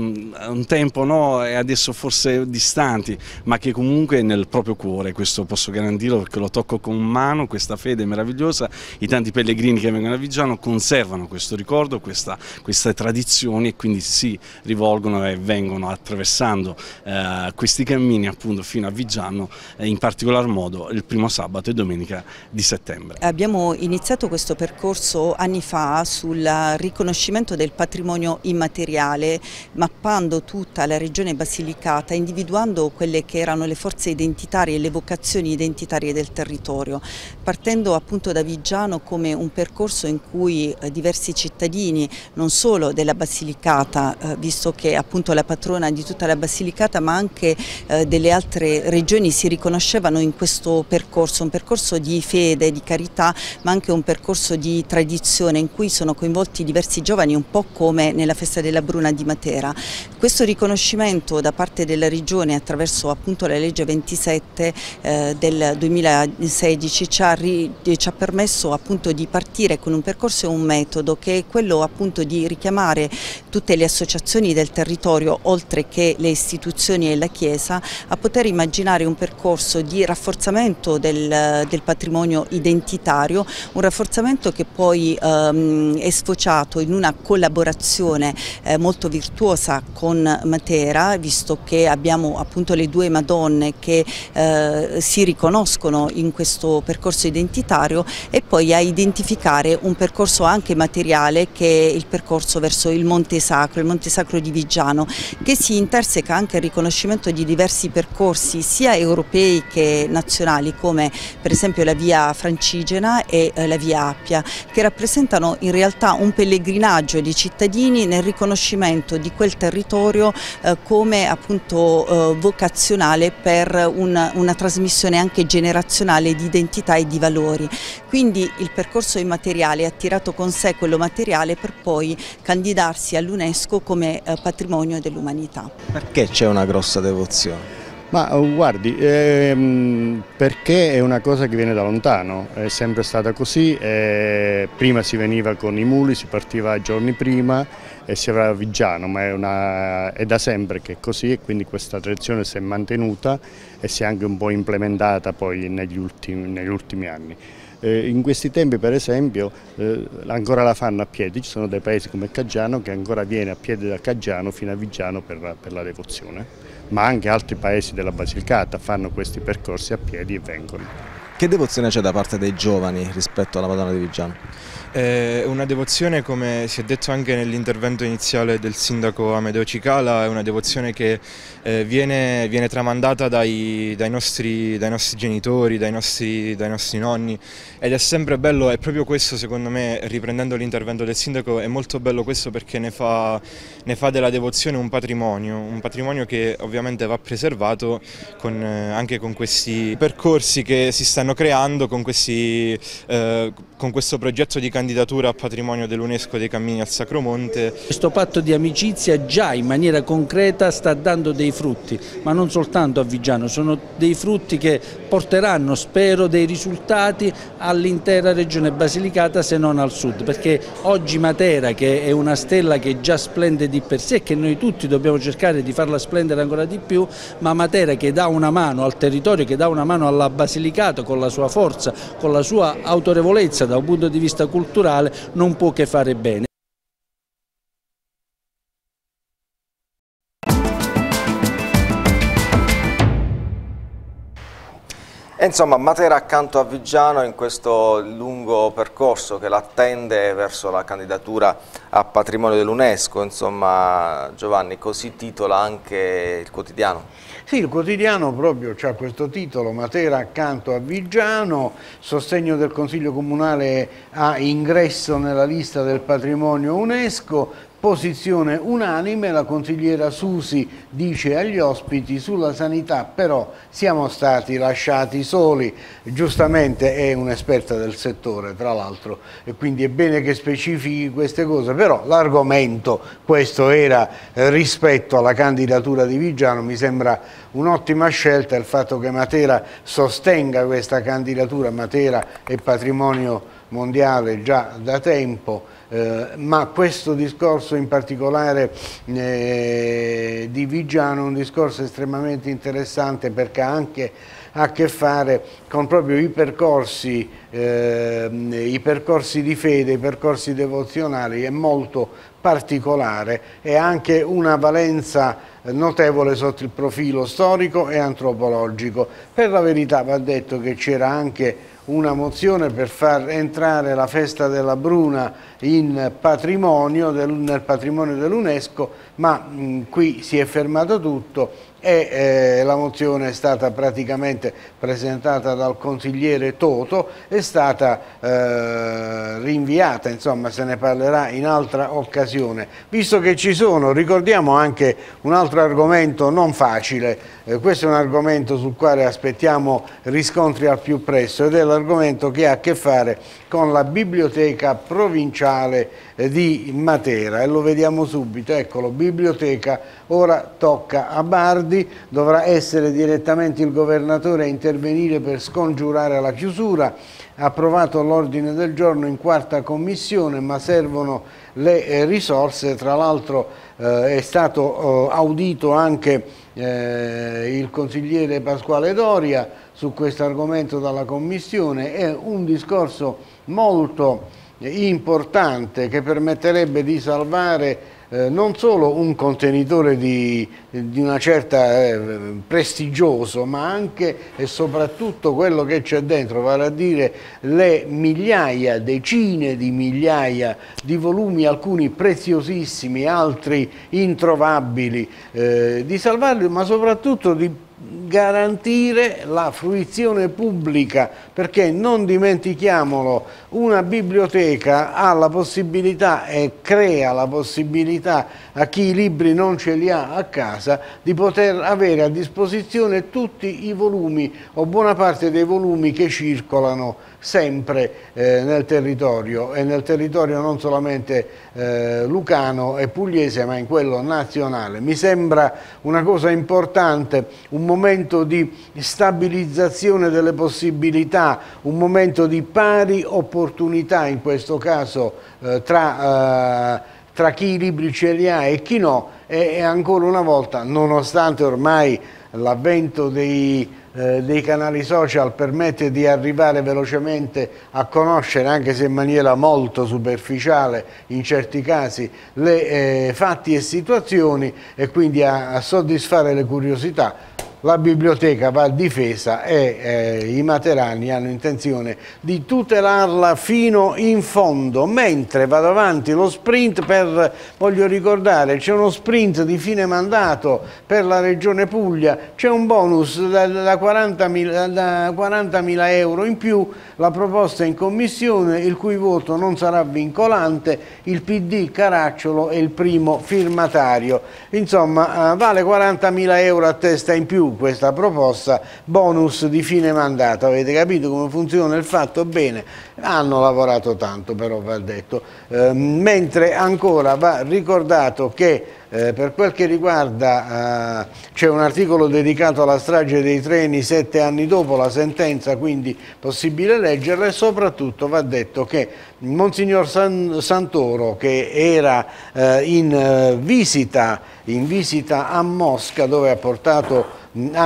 un tempo e adesso forse distanti, ma che comunque è nel proprio cuore, questo posso garantirlo perché lo tocco con mano, questa fede meravigliosa. I tanti pellegrini che vengono a Viggiano conservano questo ricordo, queste tradizioni, e quindi si rivolgono e vengono attraversando questi cammini appunto fino a Viggiano, in particolar modo il primo sabato e domenica di settembre. Abbiamo iniziato questo percorso anni fa sul riconoscimento del patrimonio immateriale, mappando tutta la regione Basilicata, individuando quelle che erano le forze identitarie e le vocazioni identitarie del territorio, partendo appunto da Viggiano come un percorso in cui diversi cittadini, non solo della Basilicata, visto che è appunto la patrona di tutta la Basilicata, ma anche delle altre regioni si riconoscevano in questo percorso, un percorso di fede, di carità, ma anche un percorso di tradizione in cui sono coinvolti diversi giovani, un po' come nella festa della Bruna di Matera. Questo riconoscimento da parte della regione attraverso appunto la legge 27 del 2016 ci ha permesso appunto di partire con un percorso e un metodo che è quello appunto di richiamare tutte le associazioni del territorio, oltre che le istituzioni e la Chiesa, a poter immaginare un percorso di rafforzamento del patrimonio identitario, un rafforzamento che poi è sfociato in una collaborazione molto virtuosa con Matera, visto che abbiamo appunto le due Madonne che si riconoscono in questo percorso identitario, e poi a identificare un percorso anche materiale che è il percorso verso il Monte Sacro di Viggiano, che si interseca anche al riconoscimento di diversi percorsi sia europei che nazionali, come per esempio la via Francigena e la via Appia, che rappresentano in realtà un pellegrinaggio di cittadini nel riconoscimento di quel territorio come appunto vocazionale per una trasmissione anche generazionale di identità e di valori. Quindi il percorso immateriale ha tirato con sé quello materiale per poi candidarsi all'UNESCO come patrimonio dell'umanità. Perché c'è una grossa devozione? Ma guardi, perché è una cosa che viene da lontano, è sempre stata così, prima si veniva con i muli, si partiva giorni prima e si aveva Viggiano, ma è da sempre che è così, e quindi questa tradizione si è mantenuta e si è anche un po' implementata poi negli ultimi anni. In questi tempi per esempio ancora la fanno a piedi, ci sono dei paesi come Caggiano che ancora viene a piedi da Caggiano fino a Viggiano per la devozione, ma anche altri paesi della Basilicata fanno questi percorsi a piedi e vengono. Che devozione c'è da parte dei giovani rispetto alla Madonna di Viggiano? Una devozione, come si è detto anche nell'intervento iniziale del sindaco Amedeo Cicala, è una devozione che viene tramandata dai nostri genitori, dai nostri nonni, ed è sempre bello, è proprio questo secondo me, riprendendo l'intervento del sindaco, è molto bello questo perché ne fa della devozione un patrimonio che ovviamente va preservato anche con questi percorsi che si stanno creando, con questo progetto di candidatura a patrimonio dell'UNESCO dei cammini al Sacromonte. Questo patto di amicizia già in maniera concreta sta dando dei frutti, ma non soltanto a Viggiano, sono dei frutti che porteranno, spero, dei risultati all'intera regione Basilicata, se non al sud, perché oggi Matera, che è una stella che già splende di per sé e che noi tutti dobbiamo cercare di farla splendere ancora di più, ma Matera che dà una mano al territorio, che dà una mano alla Basilicata con la sua forza, con la sua autorevolezza da un punto di vista culturale, non può che fare bene. Insomma, Matera accanto a Viggiano in questo lungo percorso che l'attende verso la candidatura a patrimonio dell'UNESCO. Insomma, Giovanni, così titola anche il quotidiano. Sì, il quotidiano proprio ha questo titolo: Matera accanto a Viggiano, sostegno del Consiglio Comunale a ingresso nella lista del patrimonio UNESCO. posizione unanime. La consigliera Susi dice agli ospiti: sulla sanità però siamo stati lasciati soli. Giustamente è un'esperta del settore, tra l'altro, e quindi è bene che specifichi queste cose, però l'argomento questo era rispetto alla candidatura di Viggiano. Mi sembra un'ottima scelta il fatto che Matera sostenga questa candidatura. Matera è patrimonio mondiale già da tempo, ma questo discorso in particolare di Viggiano è un discorso estremamente interessante, perché ha anche a che fare con proprio i percorsi di fede, i percorsi devozionali. È molto particolare e ha anche una valenza notevole sotto il profilo storico e antropologico. Per la verità va detto che c'era anche una mozione per far entrare la festa della Bruna nel patrimonio dell'UNESCO, ma qui si è fermato tutto e la mozione è stata praticamente presentata dal consigliere Toto, è stata rinviata, insomma se ne parlerà in altra occasione. Visto che ci sono, ricordiamo anche un altro argomento non facile, questo è un argomento sul quale aspettiamo riscontri al più presto, ed è l'argomento che ha a che fare con la biblioteca provinciale di Matera, e lo vediamo subito. Eccolo, biblioteca, ora tocca a Bardi, dovrà essere direttamente il governatore a intervenire per scongiurare la chiusura. Ha approvato l'ordine del giorno in 4ª commissione, ma servono le risorse. Tra l'altro è stato audito anche il consigliere Pasquale Doria su questo argomento dalla commissione. È un discorso molto importante che permetterebbe di salvare non solo un contenitore di una certa prestigioso, ma anche e soprattutto quello che c'è dentro, vale a dire le migliaia, decine di migliaia di volumi, alcuni preziosissimi, altri introvabili, di salvarli, ma soprattutto di garantire la fruizione pubblica, perché non dimentichiamolo, una biblioteca ha la possibilità e crea la possibilità a chi i libri non ce li ha a casa di poter avere a disposizione tutti i volumi o buona parte dei volumi che circolano sempre nel territorio, e nel territorio non solamente lucano e pugliese, ma in quello nazionale. Mi sembra una cosa importante, un momento di stabilizzazione delle possibilità, un momento di pari opportunità in questo caso tra chi i libri ce li ha e chi no, e ancora una volta, nonostante ormai l'avvento dei canali social permette di arrivare velocemente a conoscere, anche se in maniera molto superficiale in certi casi, le fatti e situazioni, e quindi a soddisfare le curiosità, la biblioteca va difesa e i materani hanno intenzione di tutelarla fino in fondo. Mentre vado avanti lo sprint voglio ricordare, c'è uno sprint di fine mandato per la Regione Puglia, c'è un bonus da 40.000 euro in più, la proposta in commissione, il cui voto non sarà vincolante, il PD Caracciolo è il primo firmatario. Insomma, vale 40.000 euro a testa in più questa proposta, bonus di fine mandato. Avete capito come funziona il fatto? Bene, hanno lavorato tanto, però va detto. Mentre ancora va ricordato che per quel che riguarda, c'è un articolo dedicato alla strage dei treni 7 anni dopo la sentenza, quindi possibile leggerlo, e soprattutto va detto che Monsignor Santoro, che era in visita a Mosca, dove ha portato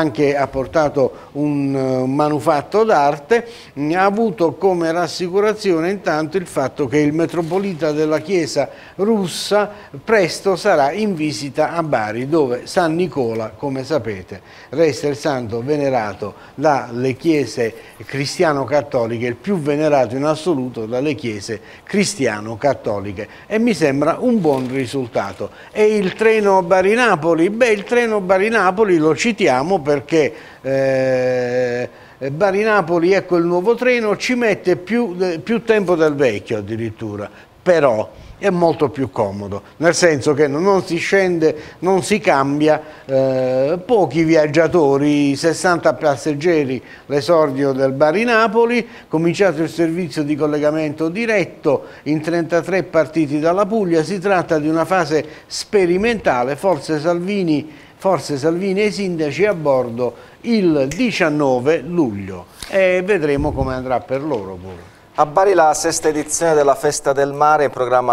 un manufatto d'arte, ha avuto come rassicurazione intanto il fatto che il metropolita della Chiesa russa presto sarà in visita a Bari, dove San Nicola, come sapete, resta il santo venerato dalle chiese cristiano-cattoliche, il più venerato in assoluto dalle chiese cristiano-cattoliche, e mi sembra un buon risultato. E il treno Bari-Napoli? Beh, il treno Bari-Napoli lo citiamo perché Bari-Napoli, ecco il nuovo treno, ci mette più tempo del vecchio addirittura. però è molto più comodo, nel senso che non si scende, non si cambia, pochi viaggiatori, 60 passeggeri l'esordio del Bari-Napoli, cominciato il servizio di collegamento diretto in 33 partiti dalla Puglia. Si tratta di una fase sperimentale, forse Salvini e i sindaci a bordo il 19 luglio e vedremo come andrà per loro pure. A Bari la sesta edizione della Festa del Mare è in programma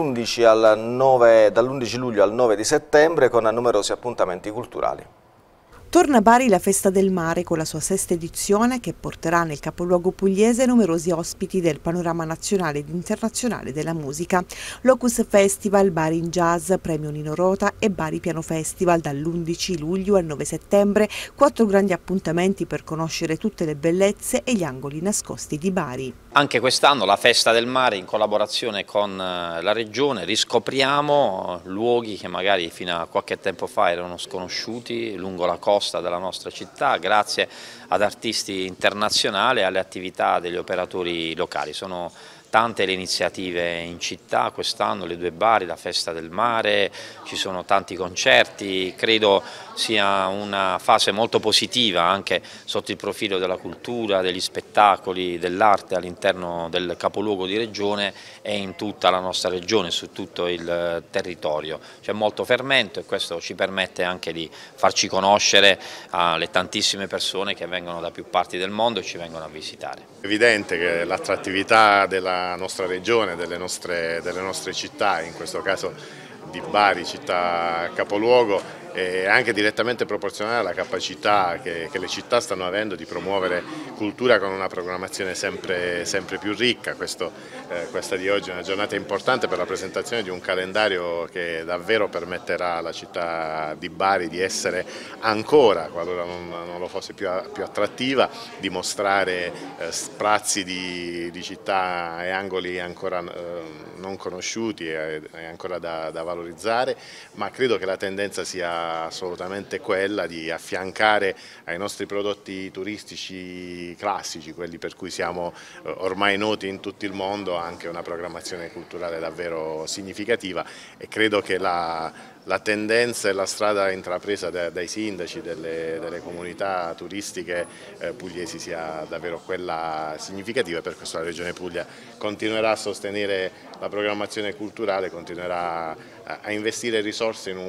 dall'11 luglio al 9 di settembre con numerosi appuntamenti culturali. Torna a Bari la Festa del Mare con la sua sesta edizione che porterà nel capoluogo pugliese numerosi ospiti del panorama nazionale ed internazionale della musica. Locus Festival, Bari in Jazz, Premio Nino Rota e Bari Piano Festival dall'11 luglio al 9 settembre, 4 grandi appuntamenti per conoscere tutte le bellezze e gli angoli nascosti di Bari. Anche quest'anno la Festa del Mare in collaborazione con la Regione riscopriamo luoghi che magari fino a qualche tempo fa erano sconosciuti lungo la costa della nostra città grazie ad artisti internazionali e alle attività degli operatori locali. Sono tante le iniziative in città quest'anno, le due Bari, la Festa del Mare, ci sono tanti concerti, credo sia una fase molto positiva anche sotto il profilo della cultura, degli spettacoli, dell'arte all'interno del capoluogo di regione e in tutta la nostra regione, su tutto il territorio. C'è molto fermento e questo ci permette anche di farci conoscere alle tantissime persone che vengono da più parti del mondo e ci vengono a visitare. È evidente che l'attrattività della nostra regione, delle nostre città, in questo caso di Bari, città capoluogo, è anche direttamente proporzionale alla capacità che le città stanno avendo di promuovere cultura con una programmazione sempre più ricca. Questa di oggi è una giornata importante per la presentazione di un calendario che davvero permetterà alla città di Bari di essere ancora, qualora non lo fosse più attrattiva, di mostrare sprazzi di città e angoli ancora non conosciuti e ancora da valorizzare, ma credo che la tendenza sia assolutamente quella di affiancare ai nostri prodotti turistici classici, quelli per cui siamo ormai noti in tutto il mondo, anche una programmazione culturale davvero significativa, e credo che la tendenza e la strada intrapresa dai sindaci delle comunità turistiche pugliesi sia davvero quella significativa, e per questo la Regione Puglia continuerà a sostenere la programmazione culturale, continuerà a investire risorse in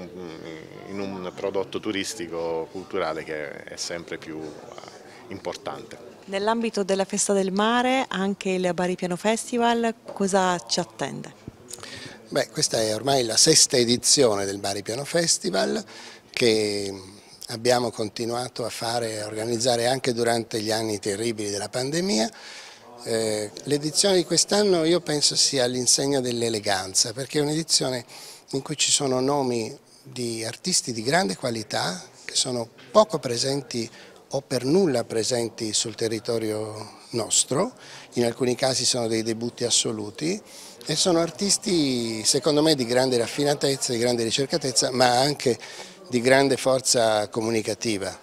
un prodotto turistico culturale che è sempre più importante. Nell'ambito della Festa del Mare, anche il Bari Piano Festival, cosa ci attende? Beh, questa è ormai la sesta edizione del Bari Piano Festival che abbiamo continuato a organizzare anche durante gli anni terribili della pandemia. L'edizione di quest'anno io penso sia all'insegna dell'eleganza, perché è un'edizione in cui ci sono nomi di artisti di grande qualità che sono poco presenti o per nulla presenti sul territorio nostro, in alcuni casi sono dei debutti assoluti e sono artisti secondo me di grande raffinatezza, di grande ricercatezza, ma anche di grande forza comunicativa.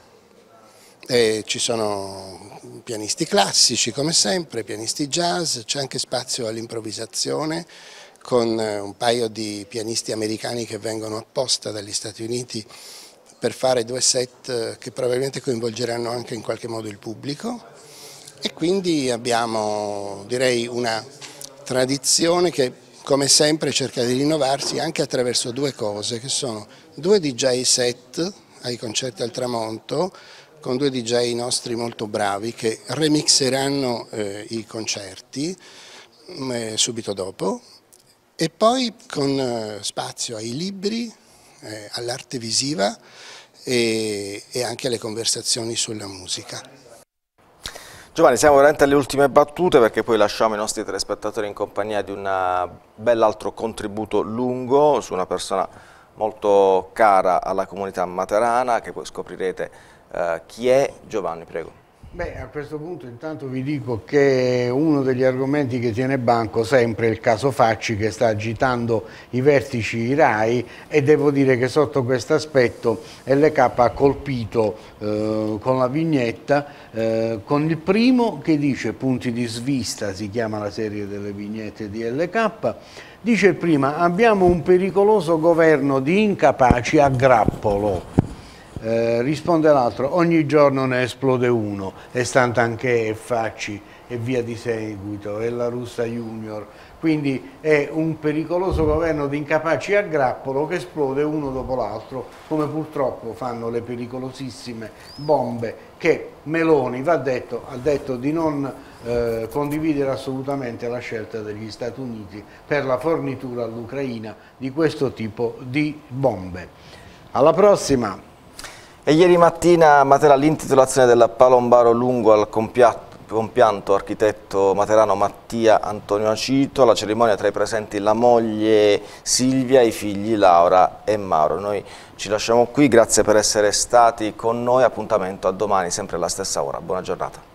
Ci sono pianisti classici come sempre, pianisti jazz, c'è anche spazio all'improvvisazione con un paio di pianisti americani che vengono apposta dagli Stati Uniti per fare 2 set che probabilmente coinvolgeranno anche in qualche modo il pubblico, e quindi abbiamo, direi, una tradizione che come sempre cerca di rinnovarsi anche attraverso 2 cose, che sono 2 DJ set ai concerti al tramonto con 2 DJ nostri molto bravi che remixeranno i concerti subito dopo, e poi con spazio ai libri, all'arte visiva e anche alle conversazioni sulla musica. Giovanni, siamo veramente alle ultime battute perché poi lasciamo i nostri telespettatori in compagnia di un bell'altro contributo lungo su una persona molto cara alla comunità materana, che poi scoprirete chi è. Giovanni, prego. Beh, a questo punto intanto vi dico che uno degli argomenti che tiene banco sempre è il caso Facci, che sta agitando i vertici RAI, e devo dire che sotto questo aspetto LK ha colpito con la vignetta, con il primo che dice Punti di svista, si chiama la serie delle vignette di LK, dice il prima: abbiamo un pericoloso governo di incapaci a grappolo. Risponde l'altro: ogni giorno ne esplode uno, e Santanchè e Facci e via di seguito, e La Russa Junior. Quindi è un pericoloso governo di incapaci a grappolo che esplode uno dopo l'altro, come purtroppo fanno le pericolosissime bombe che Meloni, va detto, ha detto di non condividere assolutamente la scelta degli Stati Uniti per la fornitura all'Ucraina di questo tipo di bombe. Alla prossima! E ieri mattina a Matera l'intitolazione del palombaro lungo al compianto architetto materano Mattia Antonio Acito, la cerimonia tra i presenti la moglie Silvia, i figli Laura e Mauro. Noi ci lasciamo qui, grazie per essere stati con noi, appuntamento a domani sempre alla stessa ora, buona giornata.